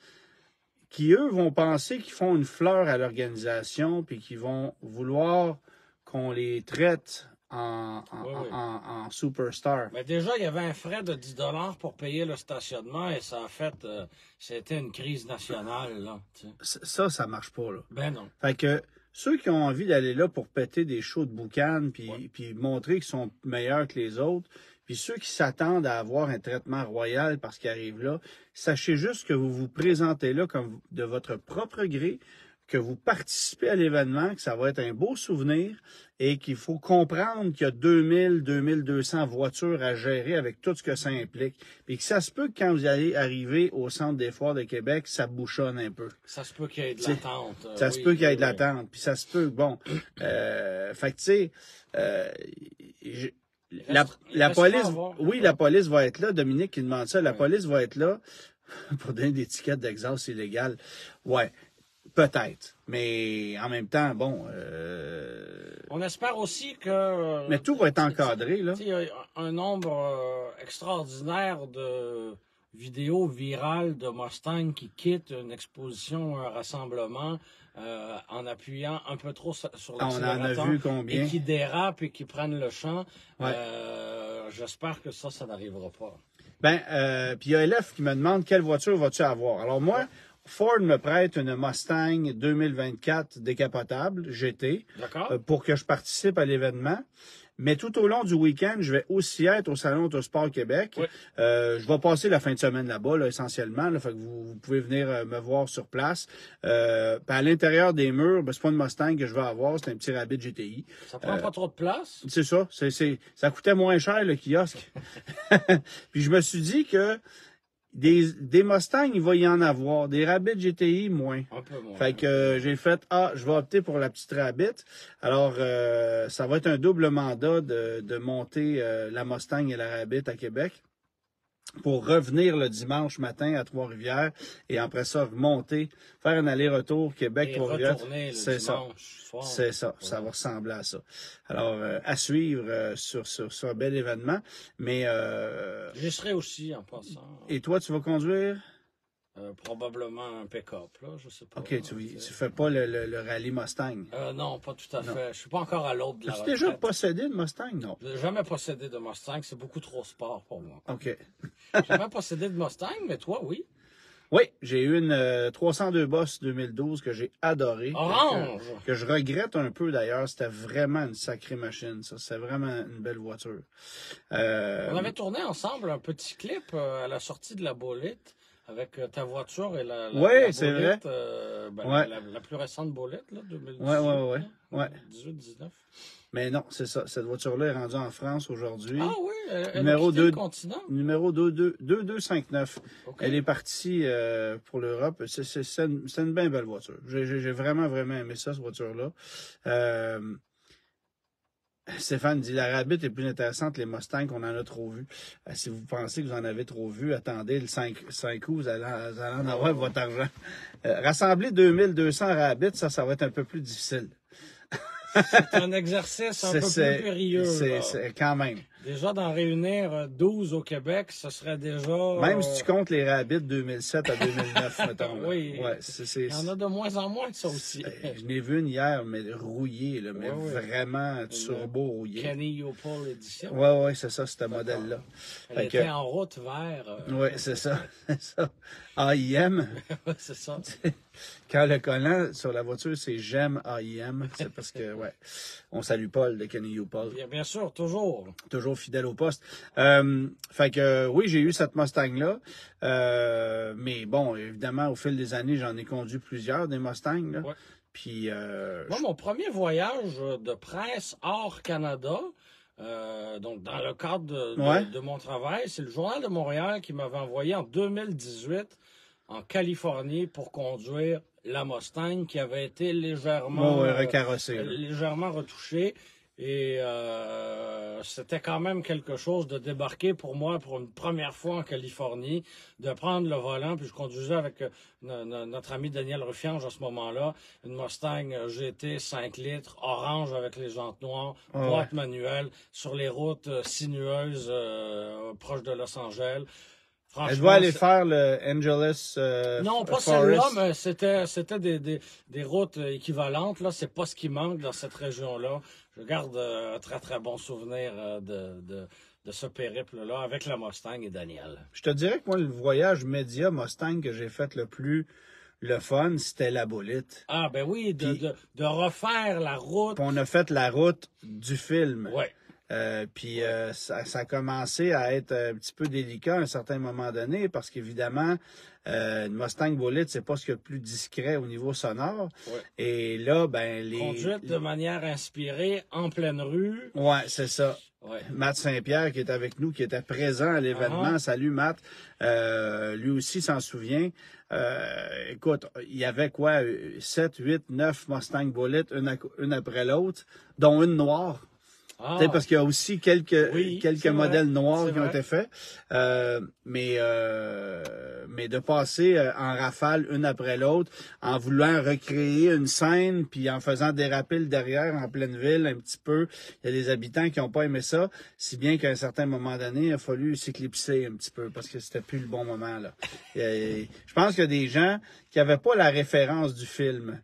qui, eux, vont penser qu'ils font une fleur à l'organisation, puis qui vont vouloir qu'on les traite en, en, oui, oui. en, en superstar. Mais déjà, il y avait un frais de dix dollars pour payer le stationnement et ça a fait... Euh, c'était une crise nationale, là. Tu sais. Ça, ça marche pas, là. Ben non. Fait que ceux qui ont envie d'aller là pour péter des shows de boucan puis, ouais. puis montrer qu'ils sont meilleurs que les autres, puis ceux qui s'attendent à avoir un traitement royal parce qu'ils arrivent là, sachez juste que vous vous présentez là comme de votre propre gré, que vous participez à l'événement, que ça va être un beau souvenir et qu'il faut comprendre qu'il y a deux mille, deux mille deux cents voitures à gérer avec tout ce que ça implique. Puis que ça se peut que quand vous allez arriver au Centre des Foires de Québec, ça bouchonne un peu. Ça se peut qu'il y ait de l'attente. Ça euh, se oui, peut qu'il y ait oui, de l'attente. Puis ça se peut, bon, euh, fait que tu sais, euh, je, la, la police, oui, la police va être là. Dominique qui demande ça. La ouais. police va être là pour donner des tickets d'exhaust illégal. Ouais. Peut-être, mais en même temps, bon... Euh... On espère aussi que... Mais tout va être encadré, là. Il y a un nombre euh, extraordinaire de vidéos virales de Mustang qui quittent une exposition, un rassemblement, euh, en appuyant un peu trop sur l'accélérateur. On en a vu combien. Et qui dérapent et qui prennent le champ. Ouais. Euh, j'espère que ça, ça n'arrivera pas. Ben, euh, puis il y a L F qui me demande quelle voiture vas-tu avoir. Alors moi... Ouais. Ford me prête une Mustang deux mille vingt-quatre décapotable G T euh, pour que je participe à l'événement. Mais tout au long du week-end, je vais aussi être au Salon Autosport Québec. Oui. Euh, je vais passer la fin de semaine là-bas, là, essentiellement. Là, fait que vous, vous pouvez venir euh, me voir sur place. Euh, à l'intérieur des murs, ben, c'est pas une Mustang que je vais avoir, c'est un petit Rabbit G T I. Ça prend euh, pas trop de place? C'est ça. C'est, c'est, ça coûtait moins cher, le kiosque. Puis je me suis dit que Des, des Mustangs, il va y en avoir. Des Rabbit G T I, moins. Un peu moins. Fait que euh, j'ai fait, ah, je vais opter pour la petite Rabbit. Alors, euh, ça va être un double mandat de, de monter euh, la Mustang et la Rabbit à Québec pour revenir le dimanche matin à Trois-Rivières et après ça, remonter, faire un aller-retour Québec-Trois-Rivières. C'est ça. Soir. C'est ça. Ouais. Ça va ressembler à ça. Alors, euh, à suivre euh, sur, sur, sur un bel événement. Mais... Euh... J'y serai aussi en passant. Et toi, tu vas conduire? Euh, probablement un pick-up, là, je sais pas. OK, tu, tu fais pas le, le, le rallye Mustang? Euh, non, pas tout à fait. Non. Je suis pas encore à l'autre de la Tu as retraite. déjà possédé de Mustang? Non. J'ai jamais possédé de Mustang, c'est beaucoup trop sport pour moi. OK. J'ai jamais possédé de Mustang, mais toi, oui. Oui, j'ai eu une euh, trois cent deux Boss deux mille douze que j'ai adorée. Orange! Que, que je regrette un peu d'ailleurs. C'était vraiment une sacrée machine, ça. C'est vraiment une belle voiture. Euh... On avait tourné ensemble un petit clip euh, à la sortie de la bolette avec euh, ta voiture et la, la, ouais, la c'est vrai. Euh, ben, ouais. la, la plus récente bolette, là, deux mille dix-huit. Ouais, ouais, ouais. ouais. dix-huit dix-neuf. Mais non, c'est ça. Cette voiture-là est rendue en France aujourd'hui. Ah oui, elle, elle numéro a quitté deux, le continent. Numéro deux deux cinq neuf. Okay. Elle est partie euh, pour l'Europe. C'est, c'est, c'est, une, c'est une bien belle voiture. J'ai, j'ai vraiment, vraiment aimé ça, cette voiture-là. Euh, Stéphane dit, la Rabbit est plus intéressante que les Mustangs qu'on en a trop vu. Euh, si vous pensez que vous en avez trop vu, attendez le cinq août, vous allez, vous allez en avoir oh. votre argent. Euh, rassembler deux mille deux cents Rabbits, ça, ça va être un peu plus difficile. C'est un exercice un c'est, peu plus périlleux. C'est, c'est quand même. Déjà, d'en réunir douze au Québec, ce serait déjà... Même si tu comptes les Rabbits deux mille sept à deux mille neuf, mettons. Oui, ouais, c'est, c'est, il y en a de moins en moins, ça aussi. Je n'ai vu une hier, mais rouillée, là, mais oui, vraiment oui. turbo rouillée. Kenny Yopol édition. Oui, oui, c'est ça, ce modèle-là. Elle fait était que... en route vers... Euh... Oui, c'est ça, c'est ça. A I M. C'est ça. Quand le collant sur la voiture, c'est j'aime A I M, c'est parce que, ouais, on salue Paul de Kenny Yopol. Bien, bien sûr, toujours. Toujours fidèle au poste. Euh, fait que, oui, j'ai eu cette Mustang-là. Euh, mais bon, évidemment, au fil des années, j'en ai conduit plusieurs, des Mustangs, là. Ouais. Puis, euh, Moi, mon premier voyage de presse hors Canada, euh, donc dans le cadre de, de, ouais. de mon travail, c'est le Journal de Montréal qui m'avait envoyé en deux mille dix-huit en Californie pour conduire la Mustang qui avait été légèrement, oh, ouais, recarrossée, euh, légèrement retouchée. Et euh, c'était quand même quelque chose de débarquer pour moi pour une première fois en Californie, de prendre le volant, puis je conduisais avec euh, no, no, notre ami Daniel Ruffiange à ce moment-là, une Mustang G T cinq litres, orange avec les jantes noires, oh, boîte ouais. manuelle, sur les routes euh, sinueuses euh, proches de Los Angeles. Elle doit aller faire le Angeles euh, Non, pas celle-là, mais c'était c'était des, des, des routes équivalentes. Là, c'est pas ce qui manque dans cette région-là. Je garde euh, un très, très bon souvenir euh, de, de, de ce périple-là avec la Mustang et Daniel. Je te dirais que moi, le voyage média Mustang que j'ai fait le plus le fun, c'était la Bolette. Ah, ben oui, de, Puis, de, de refaire la route. On a fait la route du film. Oui. Euh, puis euh, ça, ça a commencé à être un petit peu délicat à un certain moment donné parce qu'évidemment, euh, une Mustang Bullitt, c'est pas ce qu'il y a de plus discret au niveau sonore. Ouais. Et là, ben les... Conduite les... de manière inspirée, en pleine rue. Ouais, c'est ça. Ouais. Matt Saint-Pierre qui est avec nous, qui était présent à l'événement. Uh-huh. Salut Matt. Euh, lui aussi s'en souvient. Euh, écoute, il y avait quoi? sept, huit, neuf Mustang Bullitt, une, à... une après l'autre, dont une noire. Ah. Parce qu'il y a aussi quelques oui, quelques modèles vrai. noirs c'est qui vrai. ont été faits, euh, mais euh, mais de passer en rafale une après l'autre, en voulant recréer une scène, puis en faisant déraper le derrière en pleine ville un petit peu, il y a des habitants qui n'ont pas aimé ça, si bien qu'à un certain moment donné, il a fallu s'éclipser un petit peu parce que c'était plus le bon moment là. Et, je pense qu'il y a des gens qui n'avaient pas la référence du film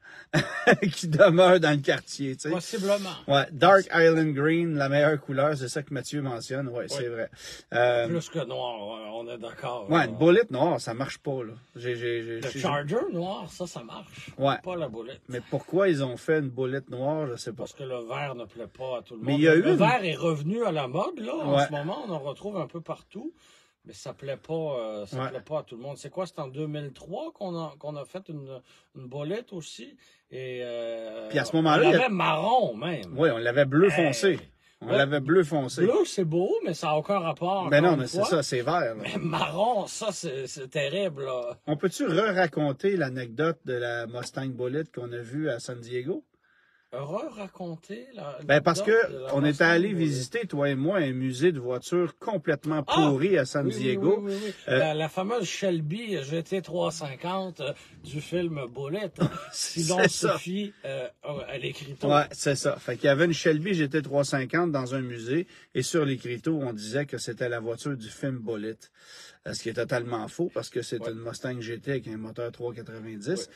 qui demeurent dans le quartier, tu sais. Possiblement. Ouais, Dark Island Green, la meilleure couleur, c'est ça que Mathieu mentionne, ouais, oui. c'est vrai. Euh, Plus que noir, on est d'accord. Ouais, une Bullitt noire, ça marche pas, là. J'ai, j'ai, j'ai, Le j'ai- Charger noir, ça, ça marche. Ouais. Pas la boulette. Mais pourquoi ils ont fait une boulette noire, je sais pas. Parce que le vert ne plaît pas à tout le Mais monde. il y a le eu une- vert est revenu à la mode, là. En Ouais. ce moment, on en retrouve un peu partout. Mais ça plaît pas, euh, ça Ouais. plaît pas à tout le monde. C'est quoi? C'est en deux mille trois qu'on a, qu'on a fait une, une bolette aussi. Et, euh, Puis à ce moment-là, on il y a- l'avait marron, même. Oui, on l'avait bleu Hey. foncé. On Ouais. l'avait bleu foncé. Bleu, c'est beau, mais ça n'a aucun rapport. Mais non, encore mais une c'est fois. ça, c'est vert. là. Mais marron, ça, c'est c'est terrible, là. On peut-tu re-raconter l'anecdote de la Mustang Bullet qu'on a vue à San Diego? Re-raconter la. Ben parce que l'anecdote de la on était Mustang allé Bullet. visiter, toi et moi, un musée de voitures complètement Ah! pourri à San Oui, oui, Diego. oui, oui, oui. Euh, La, la fameuse Shelby G T trois cent cinquante euh, du film Bullet, C'est si l'on ça. se fie euh, à l'écriture. Ouais, c'est ça. Fait qu'il y avait une Shelby G T trois cent cinquante dans un musée et sur l'écriteau, on disait que c'était la voiture du film Bullet. Euh, Ce qui est totalement faux parce que c'est Ouais. une Mustang G T avec un moteur trois cent quatre-vingt-dix. Ouais.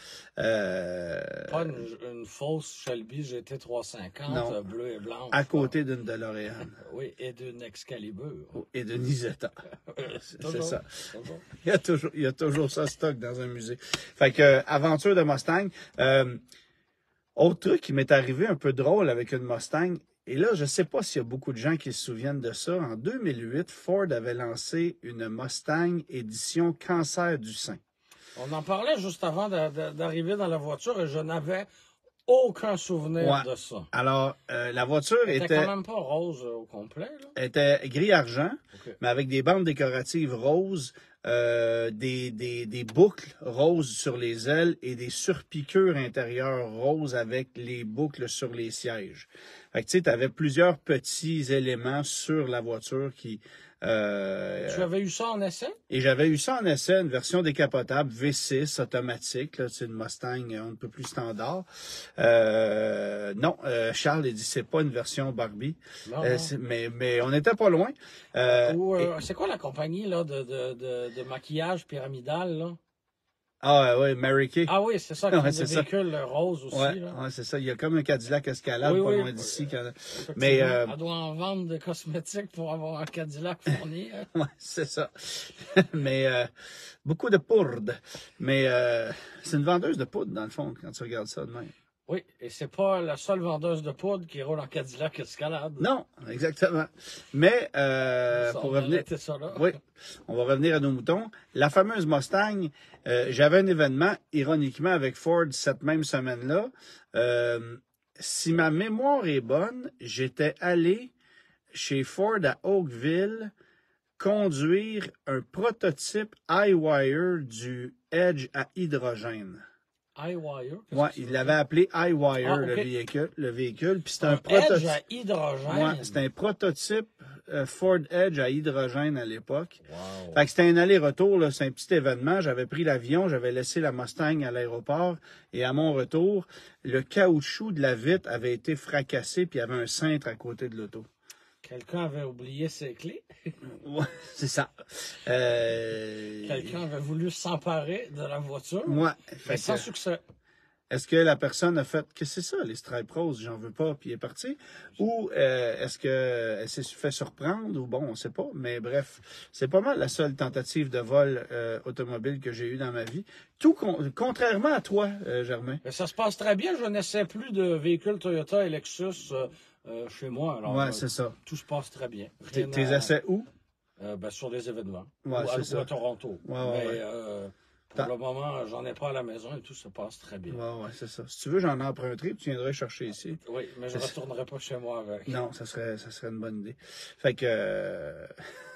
Euh, Pas une, une fausse Shelby G T trois cent cinquante Non. euh, bleue et blanche. à côté d'une DeLorean Oui, et d'une Excalibur. et d'une Isetta. C'est Toujours, ça. toujours. Il y a toujours, il y a toujours ça stock dans un musée. Fait que, euh, aventure de Mustang. Euh, autre truc qui m'est arrivé un peu drôle avec une Mustang, et là, je sais pas s'il y a beaucoup de gens qui se souviennent de ça. En deux mille huit, Ford avait lancé une Mustang édition cancer du sein. On en parlait juste avant de- de- d'arriver dans la voiture et je n'avais aucun souvenir Ouais. de ça. Alors, euh, la voiture C'était était, quand même pas rose euh, au complet, là. était gris-argent, Ok. mais avec des bandes décoratives roses, euh, des, des, des boucles roses sur les ailes et des surpiqûres intérieures roses avec les boucles sur les sièges. Fait que tu sais, tu avais plusieurs petits éléments sur la voiture qui... euh, Tu avais eu ça en essai? et j'avais eu ça en essai, une version décapotable V six automatique, là, c'est une Mustang euh, un peu plus standard. Euh, non, euh, Charles il dit c'est pas une version Barbie, Non, Euh, non. c'est- mais mais on n'était pas loin. Euh, Ou, et- euh, c'est quoi la compagnie là, de, de, de, de maquillage pyramidal? Là? ah ouais, Mary Kay. Ah oui, c'est ça, qui Ouais, ont des c'est ça. véhicules roses aussi. ouais, là. ouais, c'est ça. Il y a comme un Cadillac Escalade Oui, pas oui. loin d'ici. quand- Effectivement, Mais, euh, Elle doit en vendre des cosmétiques pour avoir un Cadillac fourni. hein. Ouais, c'est ça. mais euh, beaucoup de poudre. Mais euh, c'est une vendeuse de poudre dans le fond quand tu regardes ça de même. Oui, et c'est pas la seule vendeuse de poudre qui roule en Cadillac Escalade. Non, exactement. Mais euh, Ça, pour on a revenir, arrêté ça là. oui, on va revenir à nos moutons. La fameuse Mustang, euh, j'avais un événement, ironiquement, avec Ford cette même semaine-là. Euh, si ma mémoire est bonne, j'étais allé chez Ford à Oakville conduire un prototype iWire du Edge à hydrogène. iWire. qu'est-ce Ouais, que c'est? il l'avait appelé iWire, Ah, le ok. véhicule, le véhicule, puis c'est un, Un prototype. Edge à hydrogène. Ouais, c'était un prototype euh, Ford Edge à hydrogène à l'époque. Wow. Fait que c'était un aller-retour, là, c'est un petit événement. J'avais pris l'avion, j'avais laissé la Mustang à l'aéroport et à mon retour, le caoutchouc de la vitre avait été fracassé puis il y avait un cintre à côté de l'auto. Quelqu'un avait oublié ses clés. Ouais, c'est ça. Euh... Quelqu'un avait voulu s'emparer de la voiture. Ouais. Mais Fait sans que, succès. est-ce que la personne a fait que c'est ça, les stripes roses, j'en veux pas, puis il est parti? Ou euh, est-ce qu'elle s'est fait surprendre? Ou bon, on sait pas. Mais bref, c'est pas mal la seule tentative de vol euh, automobile que j'ai eue dans ma vie. Tout con- contrairement à toi, euh, Germain. Mais ça se passe très bien. Je n'essaie plus de véhicules Toyota et Lexus euh, euh, chez moi. Alors, Ouais, euh, c'est ça. tout se passe très bien. Tes Rien tes à- essais où? euh, ben, sur des événements. Ouais, ou, à, c'est ou ça. à Toronto. Ouais, ouais, Mais ouais. euh, pour T'as- le moment, j'en ai pas à la maison et tout se passe très bien. Ouais, ouais, c'est ça. Si tu veux, j'en emprunterai, puis tu viendrais chercher ici. Oui, mais je ne retournerai pas chez moi avec. Non, ça serait, ça serait une bonne idée. Fait que euh,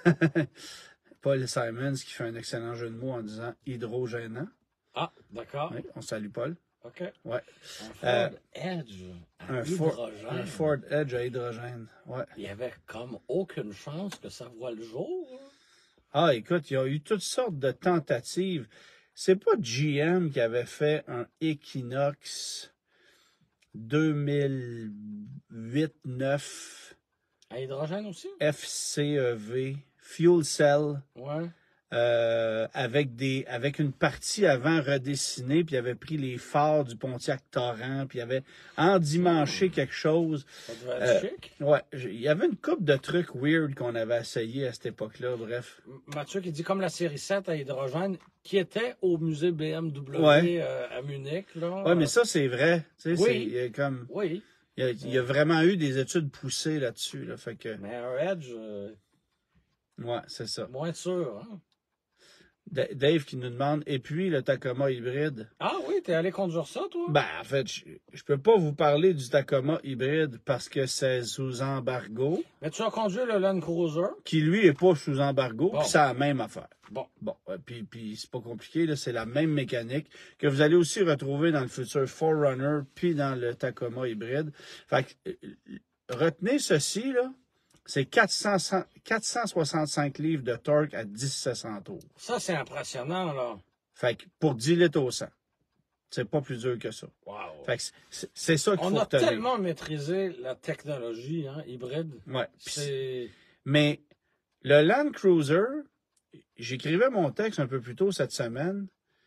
Paul Simons qui fait un excellent jeu de mots en disant hydrogénant. Ah, d'accord. Oui, on salue Paul. OK. Ouais. Un Ford Euh, Edge à Un Ford, hydrogène. un Ford Edge à hydrogène. Ouais. Il y avait comme aucune chance que ça voit le jour. hein. Ah, écoute, il y a eu toutes sortes de tentatives. C'est pas G M qui avait fait un Equinox deux mille huit neuf À hydrogène aussi? F C E V Fuel Cell Ouais. euh, avec des avec une partie avant redessinée, puis il avait pris les phares du Pontiac Torrent, puis il avait endimanché quelque chose. Ça devait être Euh, chic. ouais, j- il y avait une couple de trucs weird qu'on avait essayé à cette époque-là, bref. Mathieu qui dit comme la série sept à hydrogène qui était au musée B M W Ouais. euh, à Munich. Là. Ouais, mais ça, c'est vrai. Tu sais, Oui. c'est il y a comme Oui, il y a, il y a vraiment eu des études poussées là-dessus, là, fait que mais un Edge, euh, ouais, c'est ça. moins sûr. Hein? D- Dave qui nous demande, et puis le Tacoma hybride? Ah oui, t'es allé conduire ça, toi? Ben, en fait, je, je peux pas vous parler du Tacoma hybride parce que c'est sous embargo, Mais tu as conduit le Land Cruiser. qui lui est pas sous embargo, Bon. puis c'est la même affaire. Bon, Bon, euh, puis, puis c'est pas compliqué, là, c'est la même mécanique que vous allez aussi retrouver dans le futur four runner puis dans le Tacoma hybride. Fait que, euh, retenez ceci, là, c'est quatre cents quatre cent soixante-cinq livres de torque à mille sept cents tours. ça c'est impressionnant, là. Fait que pour dix litres au cent. C'est pas plus dur que ça. Wow. Fait que c'est- c'est ça qu'il On faut a retenir. tellement maîtrisé la technologie hein, hybride. Ouais. Puis C'est... Mais le Land Cruiser, j'écrivais mon texte un peu plus tôt cette semaine.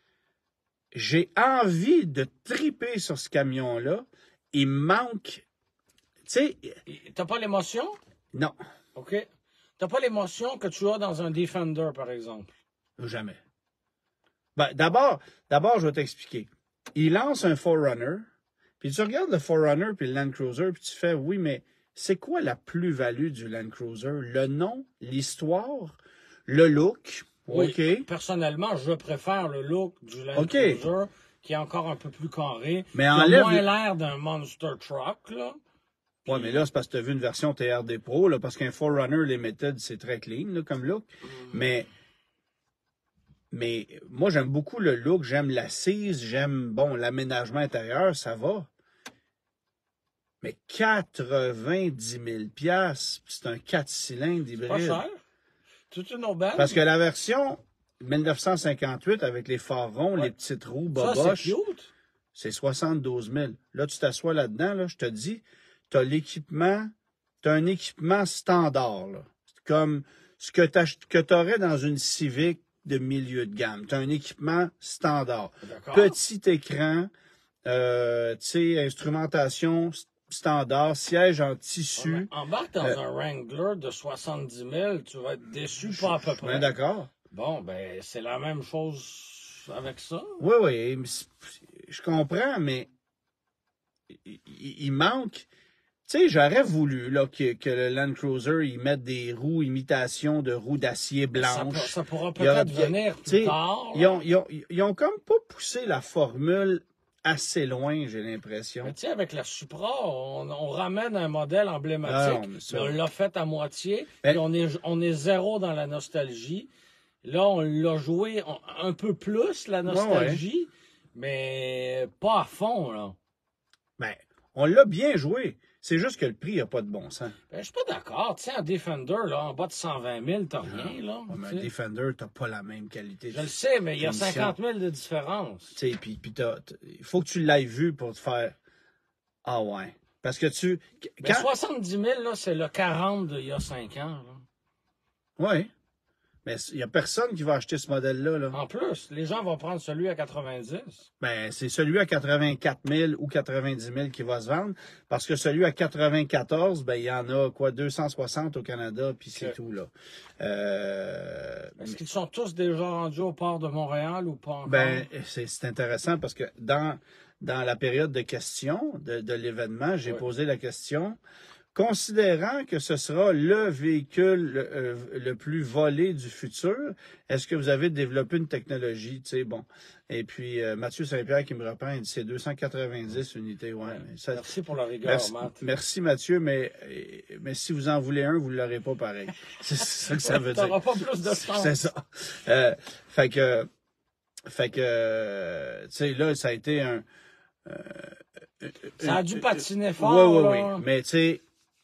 J'ai envie de triper sur ce camion-là. Il me manque. Tu sais, T'as pas l'émotion? non, OK. T'as pas l'émotion que tu as dans un Defender, par exemple. jamais. Ben, d'abord, d'abord, je vais t'expliquer. Il lance un four runner, puis tu regardes le four runner puis le Land Cruiser, puis tu fais, oui, mais c'est quoi la plus-value du Land Cruiser? Le nom, l'histoire, le look. Oui. OK. Personnellement, je préfère le look du Land OK. Cruiser, qui est encore un peu plus carré. Mais qui a enlève moins le- l'air d'un Monster Truck, là. Ouais, mais là, c'est parce que tu as vu une version T R D Pro, là, parce qu'un four runner Limited, c'est très clean, là, comme look. Mais, mais moi, j'aime beaucoup le look, j'aime l'assise, j'aime, bon, l'aménagement intérieur, ça va. Mais quatre-vingt-dix mille piastres, c'est un quatre cylindres Pas hybride. cher. Toute une aubaine. Parce que la version mille neuf cent cinquante-huit, avec les phares ronds, Ouais. les petites roues, ça, c'est boboches, cute. c'est soixante-douze mille. Là, tu t'assois là-dedans, là, je te dis, tu as l'équipement, tu as un équipement standard. Là. C'est comme ce que tu aurais dans une Civic de milieu de gamme. Tu as un équipement standard. D'accord. Petit écran, euh, tu sais, instrumentation s- standard, siège en tissu. Ouais, mais embarque dans Euh, un Wrangler de soixante-dix mille, tu vas être déçu, pas à peu Ben près. d'accord. Bon, ben, c'est la même chose avec ça. Oui, oui, mais c'est- je comprends, mais il, il- il manque. Tu sais, j'aurais voulu là, que, que le Land Cruiser il mette des roues imitation de roues d'acier Ça, blanches. peut- ça pourra Il y a- peut-être il y a- venir tu sais, plus tard. Ils ont, ils, ont, ils ont comme pas poussé la formule assez loin, j'ai l'impression. Mais tu sais, avec la Supra, on, on ramène un modèle emblématique, Ah non, mais mais ça- on l'a fait à moitié, Ben- puis on est, on est zéro dans la nostalgie. Là, on l'a joué on- un peu plus, la nostalgie, mais pas à fond, là. Ben, on l'a bien joué. C'est juste que le prix n'a pas de bon sens. Ben, je suis pas d'accord. Tu sais, un Defender, là, en bas de cent vingt mille, t'as rien, là. Ouais, mais tu un sais. Defender, t'as pas la même qualité. Je le sais, mais il y a finition. cinquante mille de différence. Tu sais, puis, puis t'as- t'as- il faut que tu l'aies vu pour te faire ah ouais. Parce que tu Mais quand soixante-dix mille, là, c'est le quarante d'il y a cinq ans, là. ouais. Mais il y a personne qui va acheter ce modèle-là là. En plus, les gens vont prendre celui à quatre-vingt-dix. Ben, c'est celui à quatre-vingt-quatre mille ou quatre-vingt-dix mille qui va se vendre. Parce que celui à quatre-vingt-quatorze, ben, il y en a, quoi, deux cent soixante au Canada, puis c'est Ok. tout, là. Euh, Est-ce qu'ils sont tous déjà rendus au port de Montréal ou pas encore? ben, c'est c'est intéressant parce que dans, dans la période de questions de, de l'événement, j'ai Ouais. posé la question. Considérant que ce sera le véhicule euh, le plus volé du futur, est-ce que vous avez développé une technologie, tu sais, bon. Et puis, euh, Mathieu Saint-Pierre qui me reprend, il dit c'est deux cent quatre-vingt-dix unités, ouais. mais ça- Merci pour la rigueur, merci, Matt. merci, Mathieu, mais, euh, mais si vous en voulez un, vous ne l'aurez pas pareil. C'est ça que ça veut dire. T'auras pas plus de chance. C'est ça. Euh, fait que, fait que, euh, tu sais, là, ça a été un... euh, Ça a une- dû patiner fort, Oui, oui, là. oui. Mais tu sais,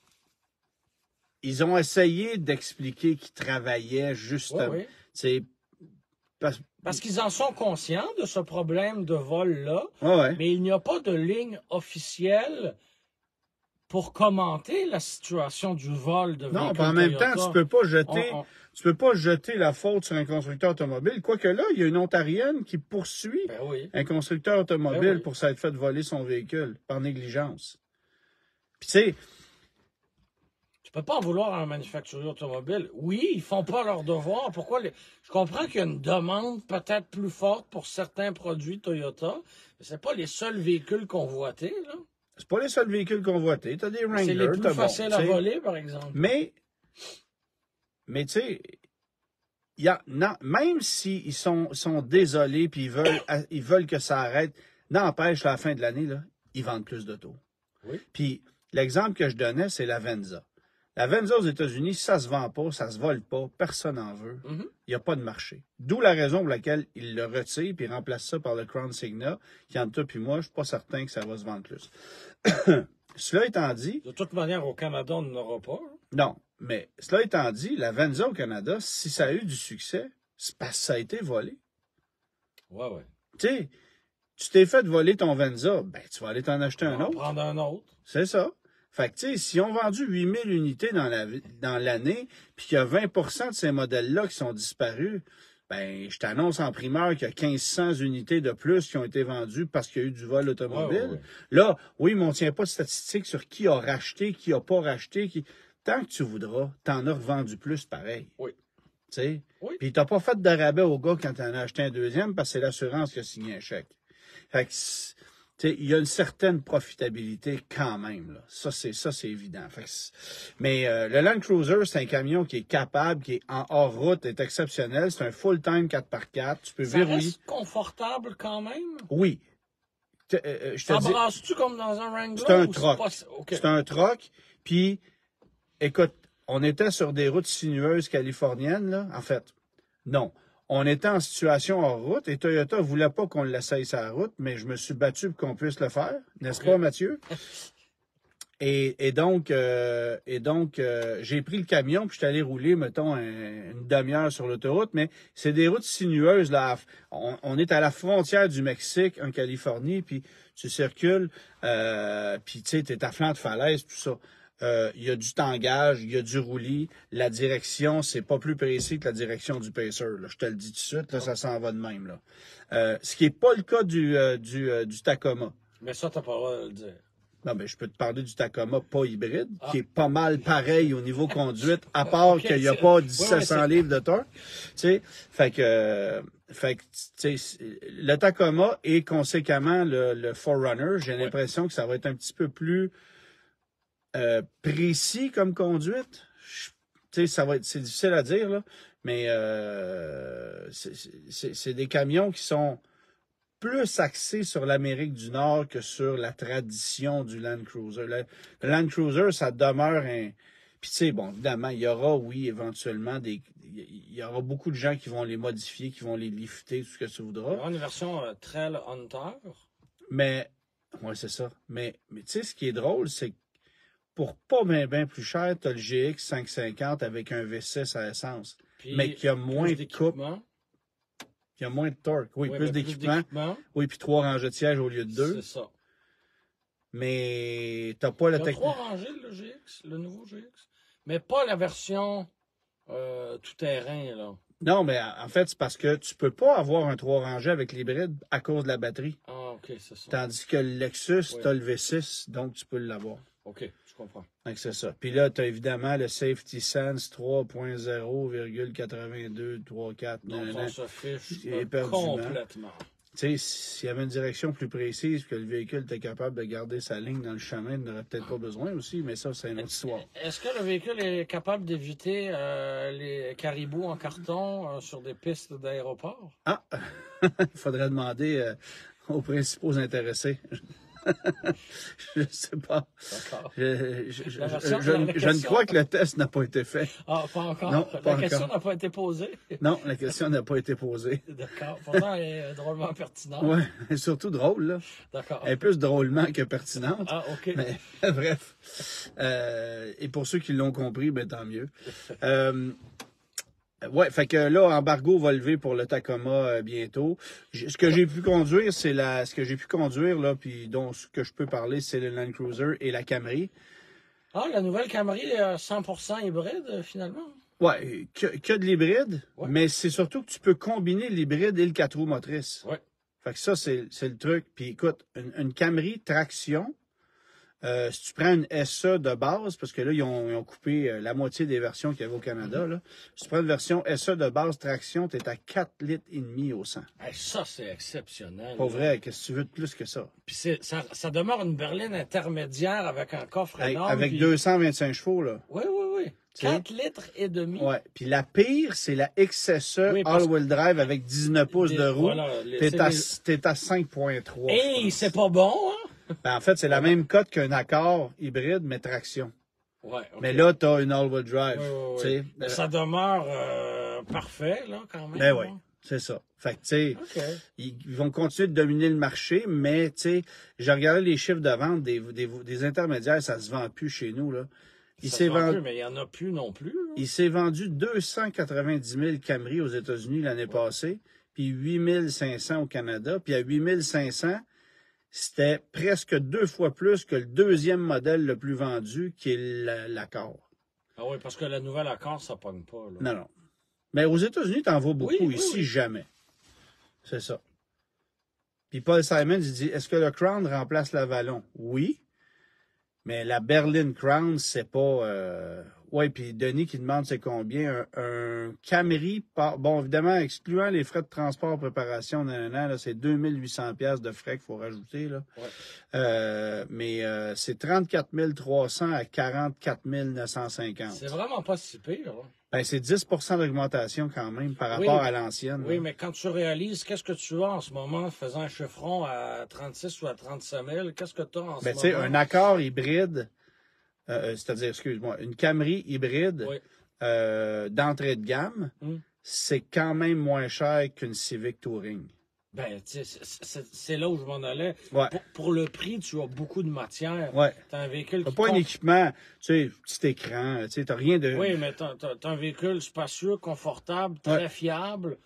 ils ont essayé d'expliquer qu'ils travaillaient justement. Oui, oui. Tu sais, parce... Parce qu'ils en sont conscients de ce problème de vol-là, ouais, ouais. mais il n'y a pas de ligne officielle pour commenter la situation du vol de véhicules Non, puis en même Toyota, temps, tu peux pas jeter, on- on- tu peux pas jeter la faute sur un constructeur automobile. Quoique là, il y a une Ontarienne qui poursuit Ben oui. un constructeur automobile Ben oui. pour s'être fait voler son véhicule par négligence. Puis tu sais, Tu peux pas en vouloir à un manufacturier automobile. Oui, ils font pas leur devoir. Pourquoi les... Je comprends qu'il y a une demande peut-être plus forte pour certains produits Toyota, mais c'est pas les seuls véhicules convoités, là. c'est pas les seuls véhicules convoités. T'as des C'est Wranglers, les plus t'as faciles bon, à tu sais. voler, par exemple. Mais, mais tu sais, il y a, non, même s'ils sont, sont désolés puis ils veulent, ils veulent que ça arrête, n'empêche, à la fin de l'année, là, ils vendent plus d'autos. Oui. Puis l'exemple que je donnais, c'est la Venza. La Venza aux États-Unis, ça se vend pas, ça se vole pas, personne n'en veut. Mhm. Il n'y a pas de marché. D'où la raison pour laquelle ils le retirent puis ils remplacent ça par le Crown Signa, qui entre toi puis moi, je suis pas certain que ça va se vendre plus. Cela étant dit, De toute manière, au Canada, on n'en aura pas. hein. non, mais cela étant dit, la Venza au Canada, si ça a eu du succès, c'est parce que ça a été volé. Ouais, ouais. Tu sais, tu t'es fait voler ton Venza, ben tu vas aller t'en acheter On un va en autre. prendre un autre. C'est ça. Fait que, tu sais, si on vendu huit mille unités dans la dans l'année, puis qu'il y a vingt pour cent de ces modèles-là qui sont disparus, ben, je t'annonce en primeur qu'il y a mille cinq cents unités de plus qui ont été vendues parce qu'il y a eu du vol automobile. Ouais, ouais, ouais. Là, oui, mais on ne tient pas de statistiques sur qui a racheté, qui n'a pas racheté. Qui... Tant que tu voudras, t'en as revendu plus pareil. Oui. Tu sais? Oui. Puis t'as pas fait de rabais au gars quand t'en as acheté un deuxième parce que c'est l'assurance qui a signé un chèque. Fait que, tu sais, il y a une certaine profitabilité quand même, là. Ça, c'est, ça, c'est évident. Fait que c'est- mais euh, le Land Cruiser, c'est un camion qui est capable, qui est en hors route, est exceptionnel. C'est un full-time quatre par quatre. Tu peux Ça verrouiller. reste confortable quand même? Oui. Te- euh, euh, je te Ça dis, brasse-tu comme dans un Wrangler? c'est un ou troc. pas- OK. C'est un troc. Puis, écoute, on était sur des routes sinueuses californiennes, là. En fait, non. On était en situation hors route et Toyota voulait pas qu'on l'essaye sur la route, mais je me suis battu pour qu'on puisse le faire, n'est-ce Ok. pas, Mathieu? Et, et donc, euh, et donc euh, j'ai pris le camion puis je suis allé rouler, mettons, un- une demi-heure sur l'autoroute, mais c'est des routes sinueuses, là. On, on est à la frontière du Mexique, en Californie, puis tu circules, euh, puis tu sais, t'es à flanc de falaise, tout ça. Euh, Il y a du tangage, il y a du roulis. La direction, c'est pas plus précis que la direction du Pacer. Là. Je te le dis tout de suite, là, ça s'en va de même. Là. Euh, ce qui n'est pas le cas du, euh, du, euh, du Tacoma. Mais ça, t'as pas le droit de le dire. Non, mais je peux te parler du Tacoma pas hybride, Ah. qui est pas mal pareil au niveau conduite, à part Ok, qu'il n'y a c'est- pas ouais, dix-sept ouais, cents c'est- livres de torque. Tu sais, fait que, euh, fait que, tu sais, le Tacoma et conséquemment le, le four runner, j'ai Ouais. l'impression que ça va être un petit peu plus euh, précis comme conduite. Je- Tu sais, ça va être, c'est difficile à dire, là, mais euh, c'est- c'est c'est des camions qui sont plus axés sur l'Amérique du Nord que sur la tradition du Land Cruiser. Le, le Land Cruiser, ça demeure un... Puis tu sais, bon, évidemment, il y aura, oui, éventuellement, des, il y aura beaucoup de gens qui vont les modifier, qui vont les lifter, tout ce que tu Il y voudras. aura une version euh, Trail Hunter. Mais, ouais, c'est ça. Mais, mais tu sais, ce qui est drôle, c'est que pour pas bien ben plus cher, tu as le G X cinq cent cinquante avec un V six à essence, Puis mais qui a plus moins de coupe, d'équipement. qui a moins de torque. Oui, Oui, plus mais d'équipement. d'équipement, Oui, puis trois rangées de sièges au lieu de deux. C'est ça. Mais t'as pas la Il y a technique. trois rangées, le G X, le nouveau G X. Mais pas la version euh, tout-terrain, là. Non, mais en fait, c'est parce que tu peux pas avoir un trois rangées avec l'hybride à cause de la batterie. Ah, OK, c'est ça. Tandis que le Lexus, Oui. t'as le V six, donc tu peux l'avoir. OK, je comprends. Donc c'est ça. Puis là, t'as évidemment le Safety Sense trois point zéro virgule quatre-vingt-deux trente-quatre. Donc, nanana. on se fiche Et euh, éperdument. complètement. Tu sais, s'il y avait une direction plus précise, que le véhicule était capable de garder sa ligne dans le chemin, il n'aurait peut-être pas besoin aussi, mais ça, c'est une autre histoire. Est-ce que le véhicule est capable d'éviter euh, les caribous en carton euh, sur des pistes d'aéroport? Ah! Il faudrait demander euh, aux principaux intéressés. Je sais pas. D'accord. Je, je, je, La version- je- la- la je ne question. crois que le test n'a pas été fait. Ah, pas encore. Non, la pas question encore. n'a pas été posée. Non, la question n'a pas été posée. D'accord. Pourtant, elle est drôlement pertinente. Ouais, c'est surtout drôle, là. D'accord. Elle est plus drôlement que pertinente. Ah, OK. Mais bref. Euh, et pour ceux qui l'ont compris, ben tant mieux. Euh, ouais, fait que là, embargo va lever pour le Tacoma euh, bientôt. J- Ce que j'ai pu conduire, c'est la, ce que j'ai pu conduire là, puis dont ce que je peux parler, c'est le Land Cruiser et la Camry. Ah, la nouvelle Camry euh, cent pour cent hybride, euh, finalement. Ouais, que, que de l'hybride, Ouais. mais c'est surtout que tu peux combiner l'hybride et le quatre roues motrices. Ouais. Fait que ça, c'est c'est le truc. Puis écoute, une, une Camry traction, euh, si tu prends une S E de base, parce que là, ils ont, ils ont coupé euh, la moitié des versions qu'il y avait au Canada, là. Si tu prends une version S E de base traction, tu es à quatre litres et demi au cent. Hey, ça, c'est exceptionnel. Pas là. vrai, qu'est-ce que tu veux de plus que ça? Puis c'est- ça, ça demeure une berline intermédiaire avec un coffre Avec, énorme. avec puis- deux cent vingt-cinq chevaux, là. Oui, oui, oui. Tu sais? quatre litres et demi. Ouais. Puis la pire, c'est la X S E Oui, parce all-wheel drive avec dix-neuf pouces Des- de roue. voilà, les- T'es c'est à, les- t'es à cinq virgule trois. je Hey, pense. c'est pas bon, hein? Ben, en fait, c'est la même cote qu'un Accord hybride, mais traction. Ouais, ok. Mais là, tu as une all-wheel drive. Oui, oui, tu oui. sais. Mais Euh, ça demeure euh, parfait, là, quand même. Ben oui, hein. c'est ça. Fait que, tu sais, OK. ils ils vont continuer de dominer le marché, mais, tu sais, j'ai regardé les chiffres de vente des, des, des intermédiaires, ça se vend plus chez nous, là. Il Ça s'est se vend vendu, plus, mais il n'y en a plus non plus. là. il s'est vendu deux cent quatre-vingt-dix mille Camry aux États-Unis l'année passée, puis huit mille cinq cents au Canada, puis à huit mille cinq cents, c'était presque deux fois plus que le deuxième modèle le plus vendu, qui est la- l'Accord. Ah oui, parce que la nouvelle accord, ça pogne pas. Là. Non, non. Mais aux États-Unis, t'en vois beaucoup. Oui, oui, Ici, oui. jamais. C'est ça. Puis Paul Simon, il dit, est-ce que le Crown remplace l'Avalon? Oui. Mais la Berlin Crown, c'est pas... Euh... Oui, puis Denis qui demande c'est combien. Un, un Camry, par... bon, évidemment, excluant les frais de transport, préparation, nanana, là, c'est deux mille huit cents piastres de frais qu'il faut rajouter. Là. Ouais. Euh, mais euh, c'est trente-quatre mille trois cents à quarante-quatre mille neuf cent cinquante. C'est vraiment pas si pire. Là. Ben, c'est dix pour cent d'augmentation quand même par Oui, rapport à l'ancienne. Oui, là. mais quand tu réalises, qu'est-ce que tu as en ce moment, faisant un chiffron à trente-six ou à trente-cinq mille, qu'est-ce que tu as en Ben, ce tu sais, moment? un accord hybride, euh, c'est-à-dire, excuse-moi, une Camry hybride Oui. euh, d'entrée de gamme, Hmm. c'est quand même moins cher qu'une Civic Touring. Ben, tu sais, c'est- c'est c'est là où je m'en allais. Ouais. Pour, pour le prix, tu as beaucoup de matière. Ouais. Tu as un véhicule T'as qui pas un compte- équipement, tu sais, petit écran, tu sais, t'as rien de... Oui, mais tu as, un véhicule spacieux, confortable, très Ouais. fiable,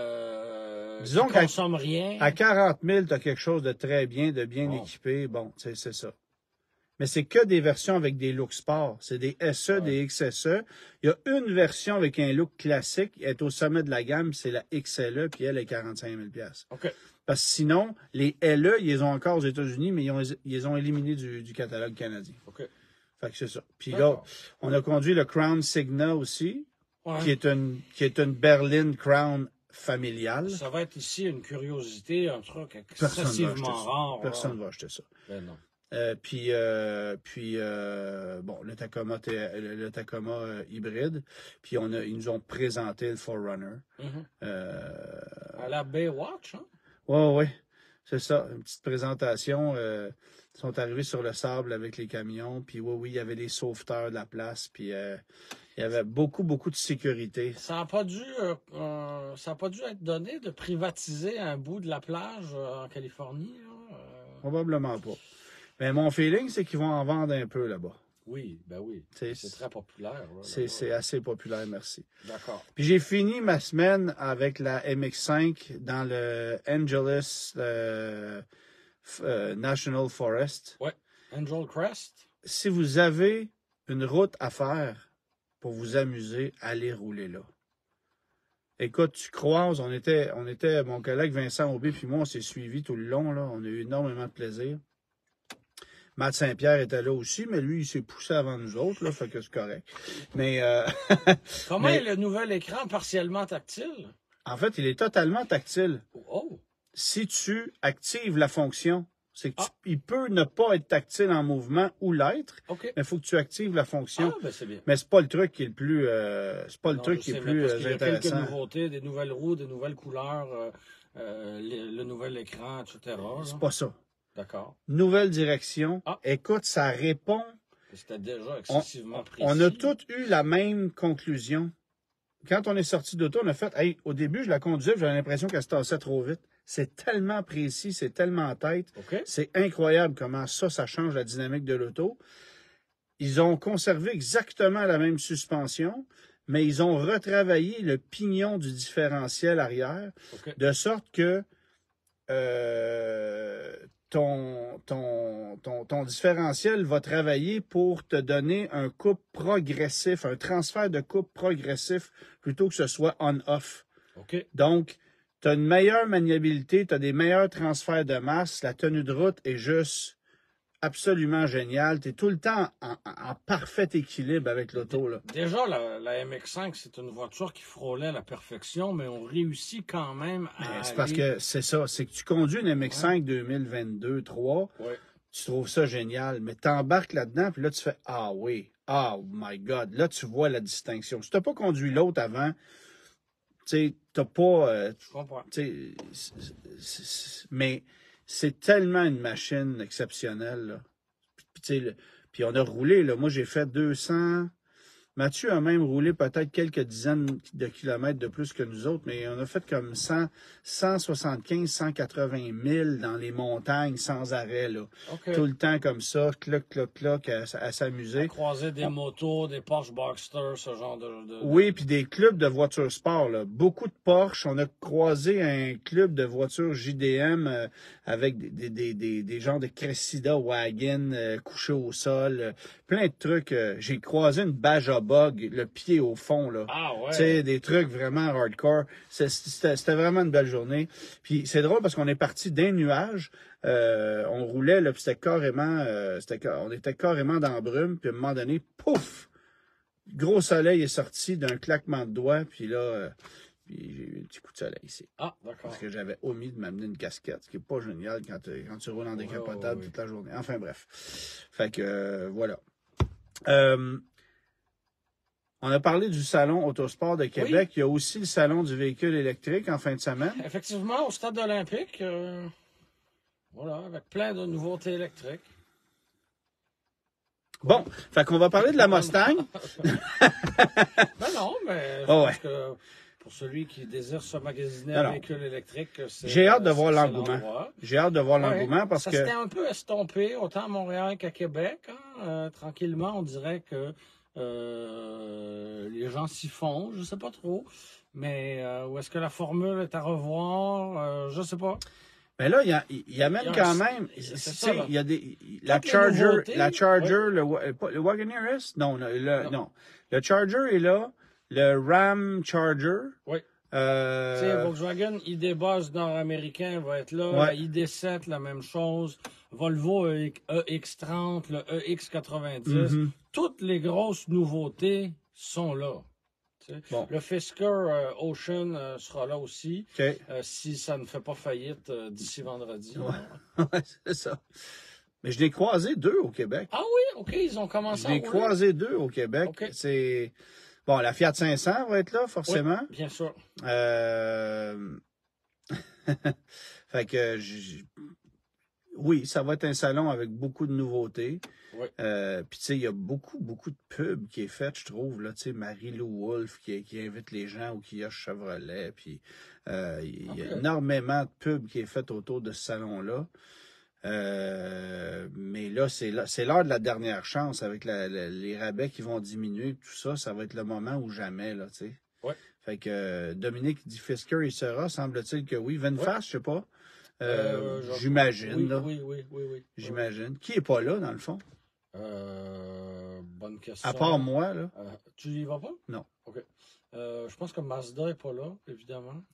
euh, Disons qui qu'à- consomme rien. À quarante mille, t'as quelque chose de très bien, de bien Bon. équipé. Bon, tu sais, c'est ça. Mais c'est que des versions avec des looks sport. C'est des S E, Ouais. des X S E. Il y a une version avec un look classique, elle est au sommet de la gamme, c'est la X L E, puis elle est quarante-cinq mille piastres. OK. Parce que sinon, les L E, ils les ont encore aux États-Unis, mais ils, ont, ils les ont éliminés du, du catalogue canadien. OK. Fait que c'est ça. Puis là, D'accord. on a conduit le Crown Signa aussi, Ouais. qui est une, qui est une berline Crown familiale. Ça va être ici une curiosité, un truc Personne va acheter excessivement ça. rare. là. Personne va acheter ça. Ben non. Euh, puis, euh, puis euh, bon, le Tacoma, T- le, le Tacoma euh, hybride. Puis on a, ils nous ont présenté le four runner. Mhm. Euh, À la Baywatch, hein? ouais, ouais, c'est ça. Une petite présentation. Euh, ils sont arrivés sur le sable avec les camions. Puis oui, oui, il y avait les sauveteurs de la place. Puis euh, il y avait beaucoup, beaucoup de sécurité. Ça n'a pas dû, euh, euh, ça a pas dû être donné de privatiser un bout de la plage euh, en Californie. Là, euh. Probablement pas. Mais mon feeling, c'est qu'ils vont en vendre un peu là-bas. Oui, ben oui. C'est- C'est très populaire. là, C'est là-bas. c'est assez populaire, merci. D'accord. Puis j'ai fini ma semaine avec la M X cinq dans le Angeles euh, f- euh, National Forest. Ouais. Angel Crest. Si vous avez une route à faire pour vous amuser, allez rouler là. Écoute, tu croises, on était, on était, mon collègue Vincent Aubé puis moi, on s'est suivis tout le long, là. On a eu énormément de plaisir. Matt Saint-Pierre était là aussi, mais lui, il s'est poussé avant nous autres, là, fait que c'est correct. Mais euh, Comment Mais- est le nouvel écran partiellement tactile? en fait, il est totalement tactile. Oh! Si tu actives la fonction, c'est que tu- Ah. il peut ne pas être tactile en mouvement ou l'être, OK. mais il faut que tu actives la fonction. Ah, ben c'est bien. Mais c'est pas le truc qui est le plus, euh, c'est pas le Non, truc je qui est sais, plus mais parce euh, qu'il y a quelques intéressant. nouveautés, des nouvelles roues, des nouvelles couleurs, euh, euh, le, le nouvel écran, et cetera. là. C'est pas ça. D'accord. Nouvelle direction. Ah. Écoute, ça répond. C'était déjà excessivement précis. On a tous eu la même conclusion. Quand on est sorti d'auto, on a fait, hey, au début, je la conduisais, j'avais l'impression qu'elle se tassait trop vite. C'est tellement précis, c'est tellement en tête. OK. C'est incroyable comment ça, ça change la dynamique de l'auto. Ils ont conservé exactement la même suspension, mais ils ont retravaillé le pignon du différentiel arrière, OK. de sorte que euh, ton, ton, ton, ton différentiel va travailler pour te donner un couple progressif, un transfert de couple progressif, plutôt que ce soit on-off. OK. Donc, tu as une meilleure maniabilité, tu as des meilleurs transferts de masse, la tenue de route est juste absolument géniale. Tu es tout le temps en, en, en parfait équilibre avec l'auto, là. Déjà, la, la M X cinq, c'est une voiture qui frôlait la perfection, mais on réussit quand même à. Mais c'est aller... parce que c'est ça, c'est que tu conduis une M X cinq ouais. deux mille vingt-deux trois, ouais. Tu trouves ça génial, mais tu embarques là-dedans, puis là, tu fais « Ah oui, oh my God », là, tu vois la distinction. Si tu n'as pas conduit l'autre avant, tu sais, tu n'as pas... Euh, Je comprends. Tu sais, mais c'est tellement une machine exceptionnelle, là. Puis, puis, puis on a roulé, là, moi, j'ai fait deux cents... Mathieu a même roulé peut-être quelques dizaines de kilomètres de plus que nous autres, mais on a fait comme cent, cent soixante-quinze, cent quatre-vingts mille dans les montagnes sans arrêt, là. Okay. Tout le temps comme ça, cloc, cloc, cloc, à, à s'amuser. À croiser des on... motos, des Porsche Boxster, ce genre de... de... Oui, puis des clubs de voitures sport, là. Beaucoup de Porsche. On a croisé un club de voitures J D M euh, avec des, des, des, des, des genres de Cressida Wagon euh, couchés au sol. Euh, plein de trucs. Euh, j'ai croisé une Baja Bug, le pied au fond, là. Ah ouais. Tu sais, des trucs vraiment hardcore. C'était, c'était vraiment une belle journée. Puis c'est drôle parce qu'on est parti d'un nuage. Euh, on roulait, là, puis c'était carrément, euh, c'était, on était carrément dans la brume. Puis à un moment donné, pouf! Gros soleil est sorti d'un claquement de doigts. Puis là, euh, puis j'ai eu un petit coup de soleil ici. Ah, d'accord. Parce que j'avais omis de m'amener une casquette, ce qui n'est pas génial quand, quand tu roules en décapotable ouais, ouais, toute la journée. Enfin bref. Fait que, euh, voilà. Euh, On a parlé du Salon Autosport de Québec. Oui. Il y a aussi le Salon du véhicule électrique en fin de semaine. Effectivement, au Stade olympique. Euh, voilà, avec plein de nouveautés électriques. Bon, fait qu'on va parler de la Mustang. Ben non, mais oh, je pense ouais. que pour celui qui désire se magasiner un véhicule électrique, c'est J'ai hâte de voir l'engouement. J'ai hâte de voir ouais, l'engouement parce ça que... Ça s'était un peu estompé, autant à Montréal qu'à Québec. Hein. Euh, tranquillement, on dirait que Euh, les gens s'y font, je sais pas trop. Mais euh, où est-ce que la formule est à revoir? Euh, je sais pas. Mais là, il y a, il y a même il y a quand un, même, il y a des, la Charger, la Charger, oui. le, le Wagoneer S? Non, le, le, non. non. Le Charger est là, le Ram Charger. Oui. Euh... Tu sais, Volkswagen, I D Buzz nord-américain va être là, ouais. La I D sept, la même chose, Volvo E X trente, le E X quatre-vingt-dix, mm-hmm. Toutes les grosses nouveautés sont là. Bon. Le Fisker euh, Ocean euh, sera là aussi, okay. euh, si ça ne fait pas faillite euh, d'ici vendredi. Ouais, ouais c'est ça. Mais je l'ai croisé deux au Québec. Ah oui, OK, ils ont commencé à Je l'ai croisé deux au Québec. Okay. C'est... Bon, la Fiat cinq cents va être là, forcément. Oui, bien sûr. Euh... fait que... J... Oui, ça va être un salon avec beaucoup de nouveautés. Oui. Euh, Puis, tu sais, il y a beaucoup, beaucoup de pubs qui est faite, je trouve. Tu sais, Marie-Lou Wolfe qui, qui invite les gens au kiosque Chevrolet. Puis, euh, il okay. y a énormément de pubs qui est faite autour de ce salon-là. Euh, mais là, c'est là, c'est l'heure de la dernière chance avec la, la, les rabais qui vont diminuer. Tout ça, ça va être le moment ou jamais, là, tu sais. Ouais. Fait que euh, Dominique dit Fisker, il sera, semble-t-il que oui. VinFast, ouais. Je sais pas. Euh, euh, J'imagine, oui, là. Oui, oui, oui, oui. J'imagine. Qui est pas là, dans le fond? Euh, bonne question. À part moi, là. Euh, tu y vas pas? Non. OK. Euh, je pense que Mazda est pas là, évidemment.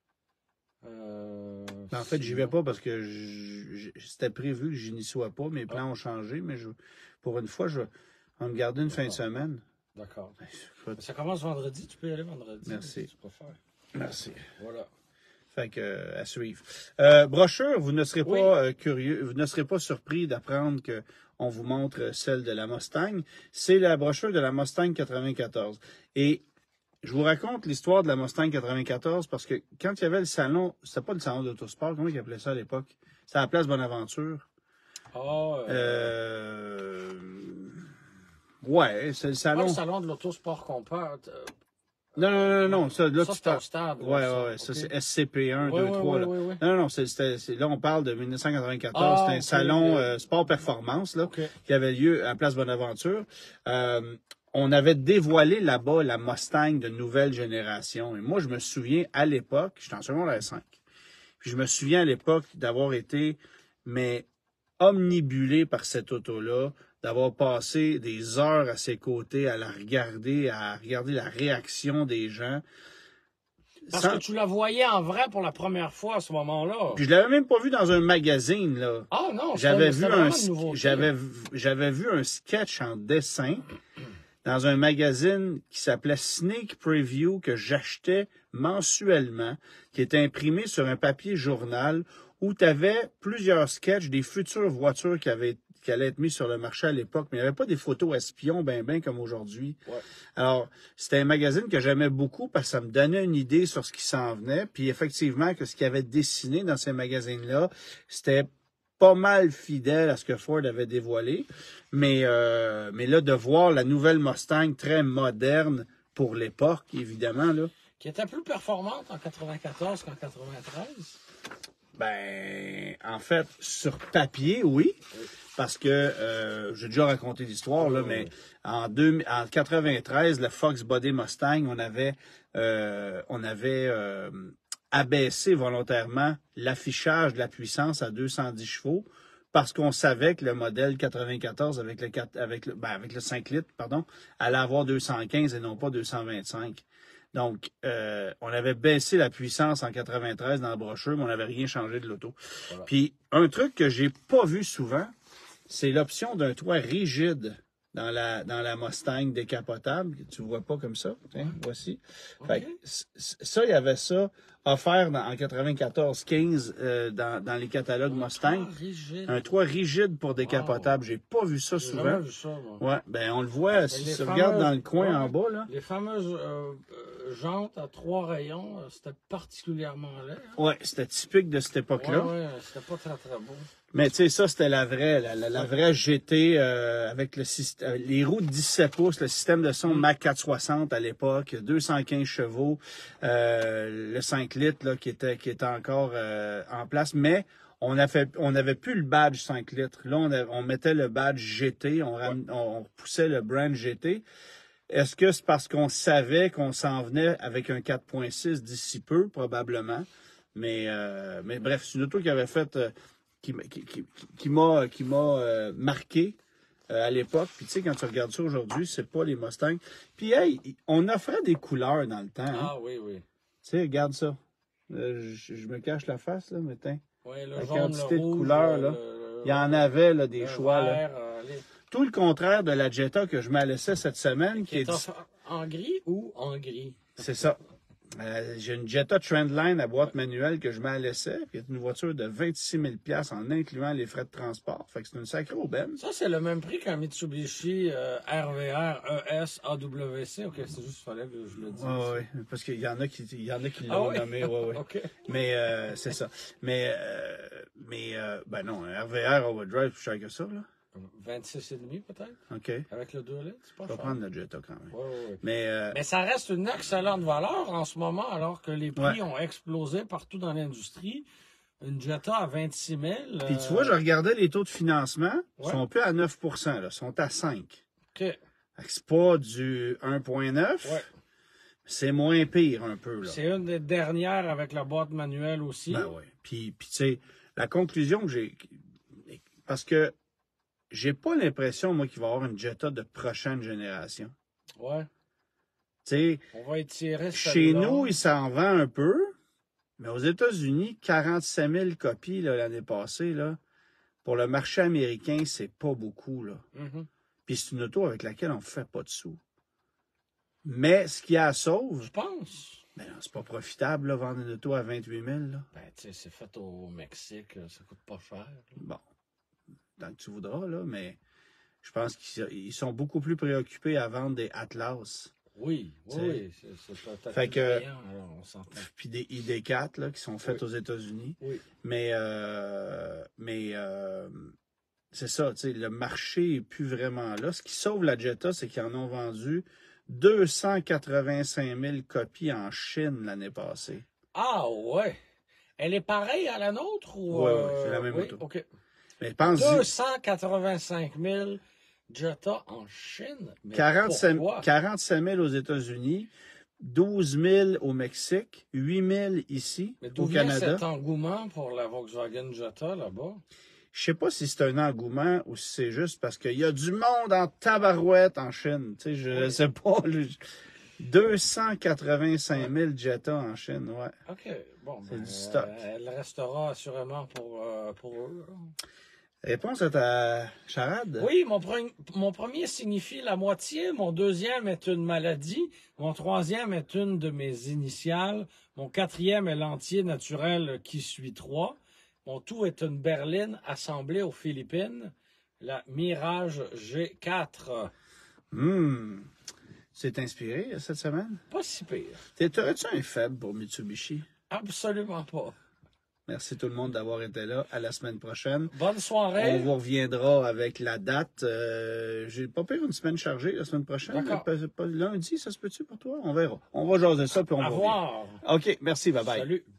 Euh, en fait, j'y vais pas parce que c'était prévu que je n'y sois pas. Mes plans ah. ont changé, mais je, pour une fois, je vais me garder une fin de semaine. D'accord. Ça commence vendredi. Tu peux y aller vendredi. Merci. Si tu préfères. Merci. Voilà. Fait que, euh, à suivre. Euh, brochure, vous ne serez pas oui. euh, curieux, vous ne serez pas surpris d'apprendre que on vous montre celle de la Mustang. C'est la brochure de la Mustang quatre-vingt-quatorze. Et je vous raconte l'histoire de la Mustang quatre-vingt-quatorze parce que quand il y avait le salon, c'était pas le salon d'Autosport, comment ils appelaient ça à l'époque? C'était à la place Bonaventure. Oh, euh... euh... Ouais, c'est le salon. Pas le salon de l'Autosport qu'on parle. Non, non, non, non, ça, là, ça, tu parles. Stade. Ouais, ouais, ouais, ça, okay. C'est S C P un, oui, deux, trois, oui, là. Oui, oui. Non, non, non, c'est, c'est, c'est, là, on parle de dix-neuf cent quatre-vingt-quatorze. Ah, c'était un okay, salon okay. Euh, sport-performance, là, okay. qui avait lieu à Place Bonaventure. Euh, on avait dévoilé là-bas la Mustang de nouvelle génération. Et moi, je me souviens, à l'époque, j'étais en secondaire cinq. Puis je me souviens, à l'époque, d'avoir été mais omnibulé par cette auto-là, d'avoir passé des heures à ses côtés, à la regarder, à regarder la réaction des gens. Parce Sans... que tu la voyais en vrai pour la première fois à ce moment-là. Puis je l'avais même pas vu dans un magazine, là. Ah non, j'avais c'était vu vraiment un une nouveauté. j'avais j'avais vu un sketch en dessin dans un magazine qui s'appelait Sneak Preview que j'achetais mensuellement, qui était imprimé sur un papier journal où tu avais plusieurs sketchs des futures voitures qui avaient qui allaient être mis sur le marché à l'époque, mais il n'y avait pas des photos espions ben ben comme aujourd'hui. Ouais. Alors, c'était un magazine que j'aimais beaucoup parce que ça me donnait une idée sur ce qui s'en venait, puis effectivement que ce qu'il avait dessiné dans ces magazines-là, c'était pas mal fidèle à ce que Ford avait dévoilé, mais euh, mais là de voir la nouvelle Mustang très moderne pour l'époque, évidemment là. Qui était plus performante en quatre-vingt-quatorze qu'en quatre-vingt-treize. Ben, en fait, sur papier, oui, oui. Parce que euh, j'ai déjà raconté l'histoire là, oui, mais oui. en deux, en quatre-vingt-treize, le Fox Body Mustang, on avait euh, on avait euh, abaissé volontairement l'affichage de la puissance à deux cent dix chevaux parce qu'on savait que le modèle quatre-vingt-quatorze avec le quatre, avec le ben, avec le cinq litres, pardon, allait avoir deux cent quinze et non pas deux cent vingt-cinq. Donc, euh, on avait baissé la puissance en quatre-vingt-treize dans la brochure, mais on n'avait rien changé de l'auto. Voilà. Puis, un truc que j'ai pas vu souvent, c'est l'option d'un toit rigide dans la, dans la Mustang décapotable. Tu vois pas comme ça. Tiens, voici. Okay. Fait que, ça, il y avait ça offert dans, en quatre-vingt-quatorze quinze euh, dans, dans les catalogues un Mustang. Toit un toit rigide pour décapotable. Wow. J'ai pas vu ça J'ai souvent. Jamais vu ça, moi. Ouais, ben on le voit si tu regardes dans le coin ouais, en bas là. Les fameuses euh, jantes à trois rayons, c'était particulièrement laid. Hein? Oui, c'était typique de cette époque-là. Oui, ouais, c'était pas très, très beau. Mais tu sais, ça, c'était la vraie, la, la, la vraie G T euh, avec le système, les roues de dix-sept pouces, le système de son Mac quatre cent soixante à l'époque, deux cent quinze chevaux, euh, le cinq litres là, qui était qui était encore euh, en place, mais on a fait, on n'avait plus le badge cinq litres. Là, on, a, on mettait le badge G T, on, ram, ouais. on, on poussait le brand G T. Est-ce que c'est parce qu'on savait qu'on s'en venait avec un quatre point six d'ici peu, probablement. Mais, euh, mais bref, c'est une auto qui avait fait, euh, qui, qui, qui, qui m'a, qui m'a euh, marqué euh, à l'époque. Puis tu sais, quand tu regardes ça aujourd'hui, c'est pas les Mustangs. Puis hey, on offrait des couleurs dans le temps. Hein? Ah oui, oui. Tu sais, regarde ça. Euh, je, je me cache la face, là, mais tiens. Oui, le la jaune, quantité le de rouge, couleurs, là. Le, il y en avait, là, des le choix, vert, là. euh, les... Tout le contraire de la Jetta que je m'alaissais cette semaine. Qui, qui est, est en gris ou en gris? C'est ça. Euh, j'ai une Jetta Trendline à boîte manuelle que je m'alaissais, qui est une voiture de vingt-six mille dollars en incluant les frais de transport. Fait que c'est une sacrée aubaine. Ça, c'est le même prix qu'un Mitsubishi euh, R V R E S A W C. OK, c'est juste qu'il fallait que je le dise. Ah, oui, parce qu'il y en a qui, il y en a qui l'ont ah, oui? nommé. Ouais, ouais. Okay. Mais euh, c'est ça. Mais, euh, mais euh, ben non, un R V R Overdrive, plus cher que ça, là. vingt-six virgule cinq peut-être. OK. Avec le deux litres, c'est pas cher. Je vais prendre la Jetta quand même. Ouais, ouais, ouais. Mais, euh... Mais ça reste une excellente valeur en ce moment, alors que les prix ouais. ont explosé partout dans l'industrie. Une Jetta à vingt-six mille. Puis tu vois, je regardais les taux de financement. Ils ouais. sont plus à neuf pour cent, là. Ils sont à cinq. OK. C'est pas du un virgule neuf. Ouais. C'est moins pire un peu, là. C'est une des dernières avec la boîte manuelle aussi. Ben oui. Puis, puis tu sais, la conclusion que j'ai... Parce que j'ai pas l'impression, moi, qu'il va y avoir une Jetta de prochaine génération. Ouais. Tu sais, on va étirer chez nous, il s'en vend un peu, mais aux États-Unis, quarante-sept mille copies là, l'année passée, là, pour le marché américain, c'est pas beaucoup, là. Mm-hmm. Puis c'est une auto avec laquelle on ne fait pas de sous. Mais ce qu'il y a à sauve... Je pense. Ben non, c'est pas profitable, là, vendre une auto à vingt-huit mille, là. Ben, tu sais, c'est fait au Mexique, ça coûte pas cher. Là. Bon. Tant que tu voudras, là, mais je pense qu'ils sont beaucoup plus préoccupés à vendre des Atlas. Oui, oui, c'est peut-être fait que, payant, alors on s'entend. Puis des I D quatre, là, qui sont faites oui. aux États-Unis. Oui. Mais, euh, mais euh, c'est ça, tu sais, le marché est plus vraiment là. Ce qui sauve la Jetta, c'est qu'ils en ont vendu deux cent quatre-vingt-cinq mille copies en Chine l'année passée. Ah ouais! Elle est pareille à la nôtre? ou Oui, euh... oui, c'est la même oui, auto. OK. Mais pense deux cent quatre-vingt-cinq mille Jetta en Chine? Mais quarante-sept mille aux États-Unis, douze mille au Mexique, huit mille ici, Mais au d'où vient Canada. cet engouement pour la Volkswagen Jetta là-bas? Je sais pas si c'est un engouement ou si c'est juste parce qu'il y a du monde en tabarouette en Chine. Tu sais, je Oui. sais pas. le- deux cent quatre-vingt-cinq mille Jetta en Chine, ouais. OK. Bon, C'est ben, du stock. euh, elle restera assurément pour, euh, pour eux. Là. Réponse à ta charade? Oui, mon, pre- mon premier signifie la moitié, mon deuxième est une maladie, mon troisième est une de mes initiales, mon quatrième est l'entier naturel qui suit trois, mon tout est une berline assemblée aux Philippines, la Mirage G quatre. Hum. Tu t'es inspiré euh, cette semaine? Pas si pire. T'es- T'aurais-tu un faible pour Mitsubishi? Absolument pas. Merci tout le monde d'avoir été là. À la semaine prochaine. Bonne On soirée. vous reviendra avec la date. Euh, J'ai pas pire une semaine chargée la semaine prochaine. D'accord. Pas- pas- lundi, ça se peut-tu pour toi? On verra. On va jaser ça puis on Au va revoir. OK, merci. Bye bye. Salut.